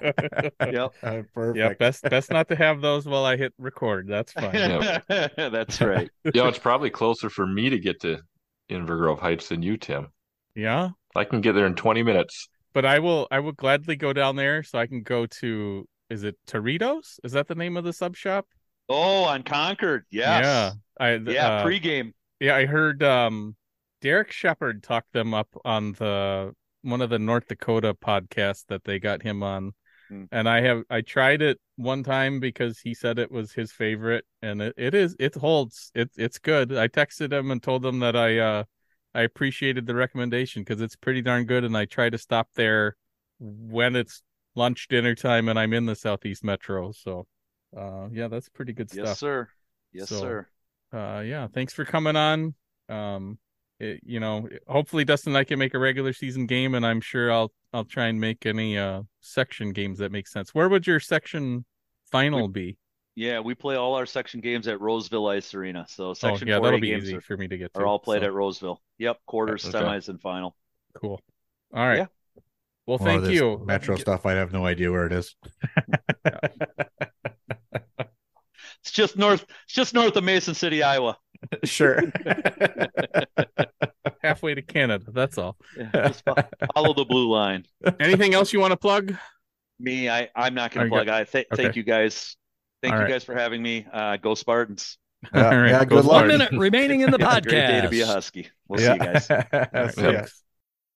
Yep. Uh, perfect. Yep. Best best not to have those while I hit record. That's fine. That's right. Yeah, it's probably closer for me to get to Inver Grove Heights than you, Tim. Yeah. I can get there in twenty minutes. But I will I will gladly go down there so I can go to, is it Torritos? Is that the name of the sub shop? Oh, on Concord. Yes. Yeah. I Yeah. uh, Pre-game. Yeah, I heard um Derek Shepard talk them up on the one of the North Dakota podcasts that they got him on. Hmm. And I have I tried it one time because he said it was his favorite, and it, it is it holds. It it's good. I texted him and told him that I uh I appreciated the recommendation because it's pretty darn good, and I try to stop there when it's lunch dinner time and I'm in the Southeast Metro. So uh yeah, that's pretty good stuff. Yes, sir. Yes, So, sir. Uh yeah, thanks for coming on. Um it, you know, hopefully Dustin and I can make a regular season game, and I'm sure I'll I'll try and make any uh section games that make sense. Where would your section final We- be? Yeah, we play all our section games at Roseville Ice Arena. So Oh section yeah, four A that'll be games easy are, for me to get to. are all played so, at Roseville. Yep, quarters, Okay. semis, and final. cool. All right. Yeah. Well, More of thank this you. Metro stuff. I have no idea where it is. It's just north. It's just north of Mason City, Iowa. Sure. Halfway to Canada. That's all. Yeah, just fo- follow the blue line. Anything else you want to plug? Me, I, I'm not Are going you to plug. I th- Okay. thank you guys. Thank All you right. guys for having me. Uh, go Spartans. Yeah, All right, yeah, go good luck. One minute remaining in the Yeah, great day to podcast. be a Husky. We'll see you guys. All right, See ya. thanks.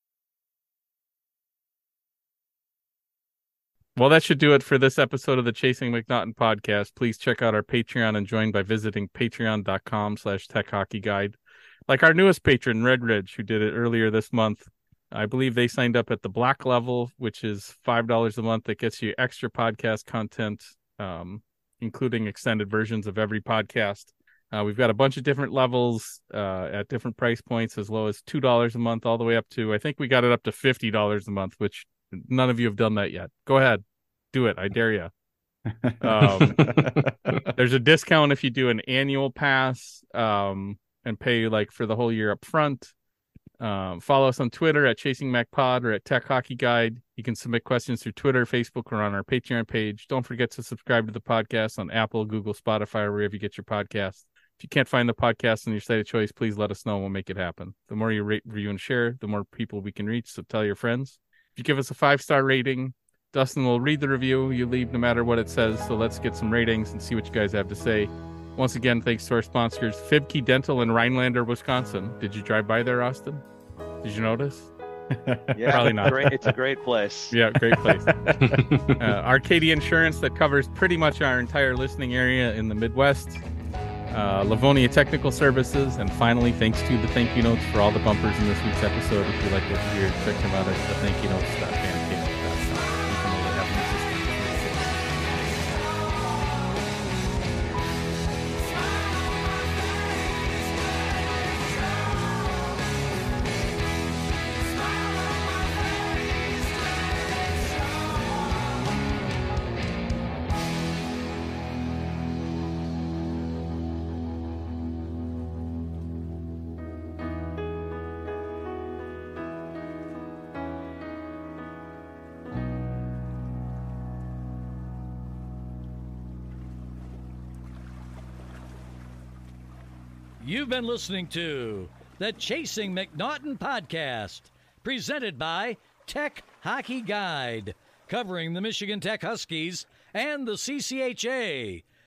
Well, that should do it for this episode of the Chasing McNaughton podcast. Please check out our Patreon and join by visiting patreon.com slash tech hockey guide. Like our newest patron, Red Ridge, who did it earlier this month. I believe they signed up at the black level, which is five dollars a month. That gets you extra podcast content, um, including extended versions of every podcast. Uh, we've got a bunch of different levels uh, at different price points, as low as two dollars a month, all the way up to, I think we got it up to fifty dollars a month, which none of you have done that yet. Go ahead. Do it. I dare you. Um, there's a discount if you do an annual pass um, and pay like for the whole year up front. Um, follow us on Twitter at Chasing Mac Pod or at Tech Hockey Guide. You can submit questions through Twitter, Facebook, or on our Patreon page. Don't forget to subscribe to the podcast on Apple, Google, Spotify, or wherever you get your podcasts. If you can't find the podcast on your site of choice, please let us know and we'll make it happen. The more you rate, review, and share, the more people we can reach, so tell your friends. If you give us a five-star rating, Dustin will read the review you leave no matter what it says, so let's get some ratings and see what you guys have to say. Once again, thanks to our sponsors, Fibke Dental in Rhinelander, Wisconsin. Did you drive by there, Austyn? Did you notice? Yeah, Probably not. Great, it's a great place. Yeah, great place. uh, Arcadia Insurance that covers pretty much our entire listening area in the Midwest. Uh, Livonia Technical Services, and finally, thanks to the thank you notes for all the bumpers in this week's episode. If you like what you hear, check them out at the thank you notes dot bandcamp dot com. You can really have an assistant. You've been listening to the Chasing McNaughton podcast, presented by Tech Hockey Guide, covering the Michigan Tech Huskies and the C C H A.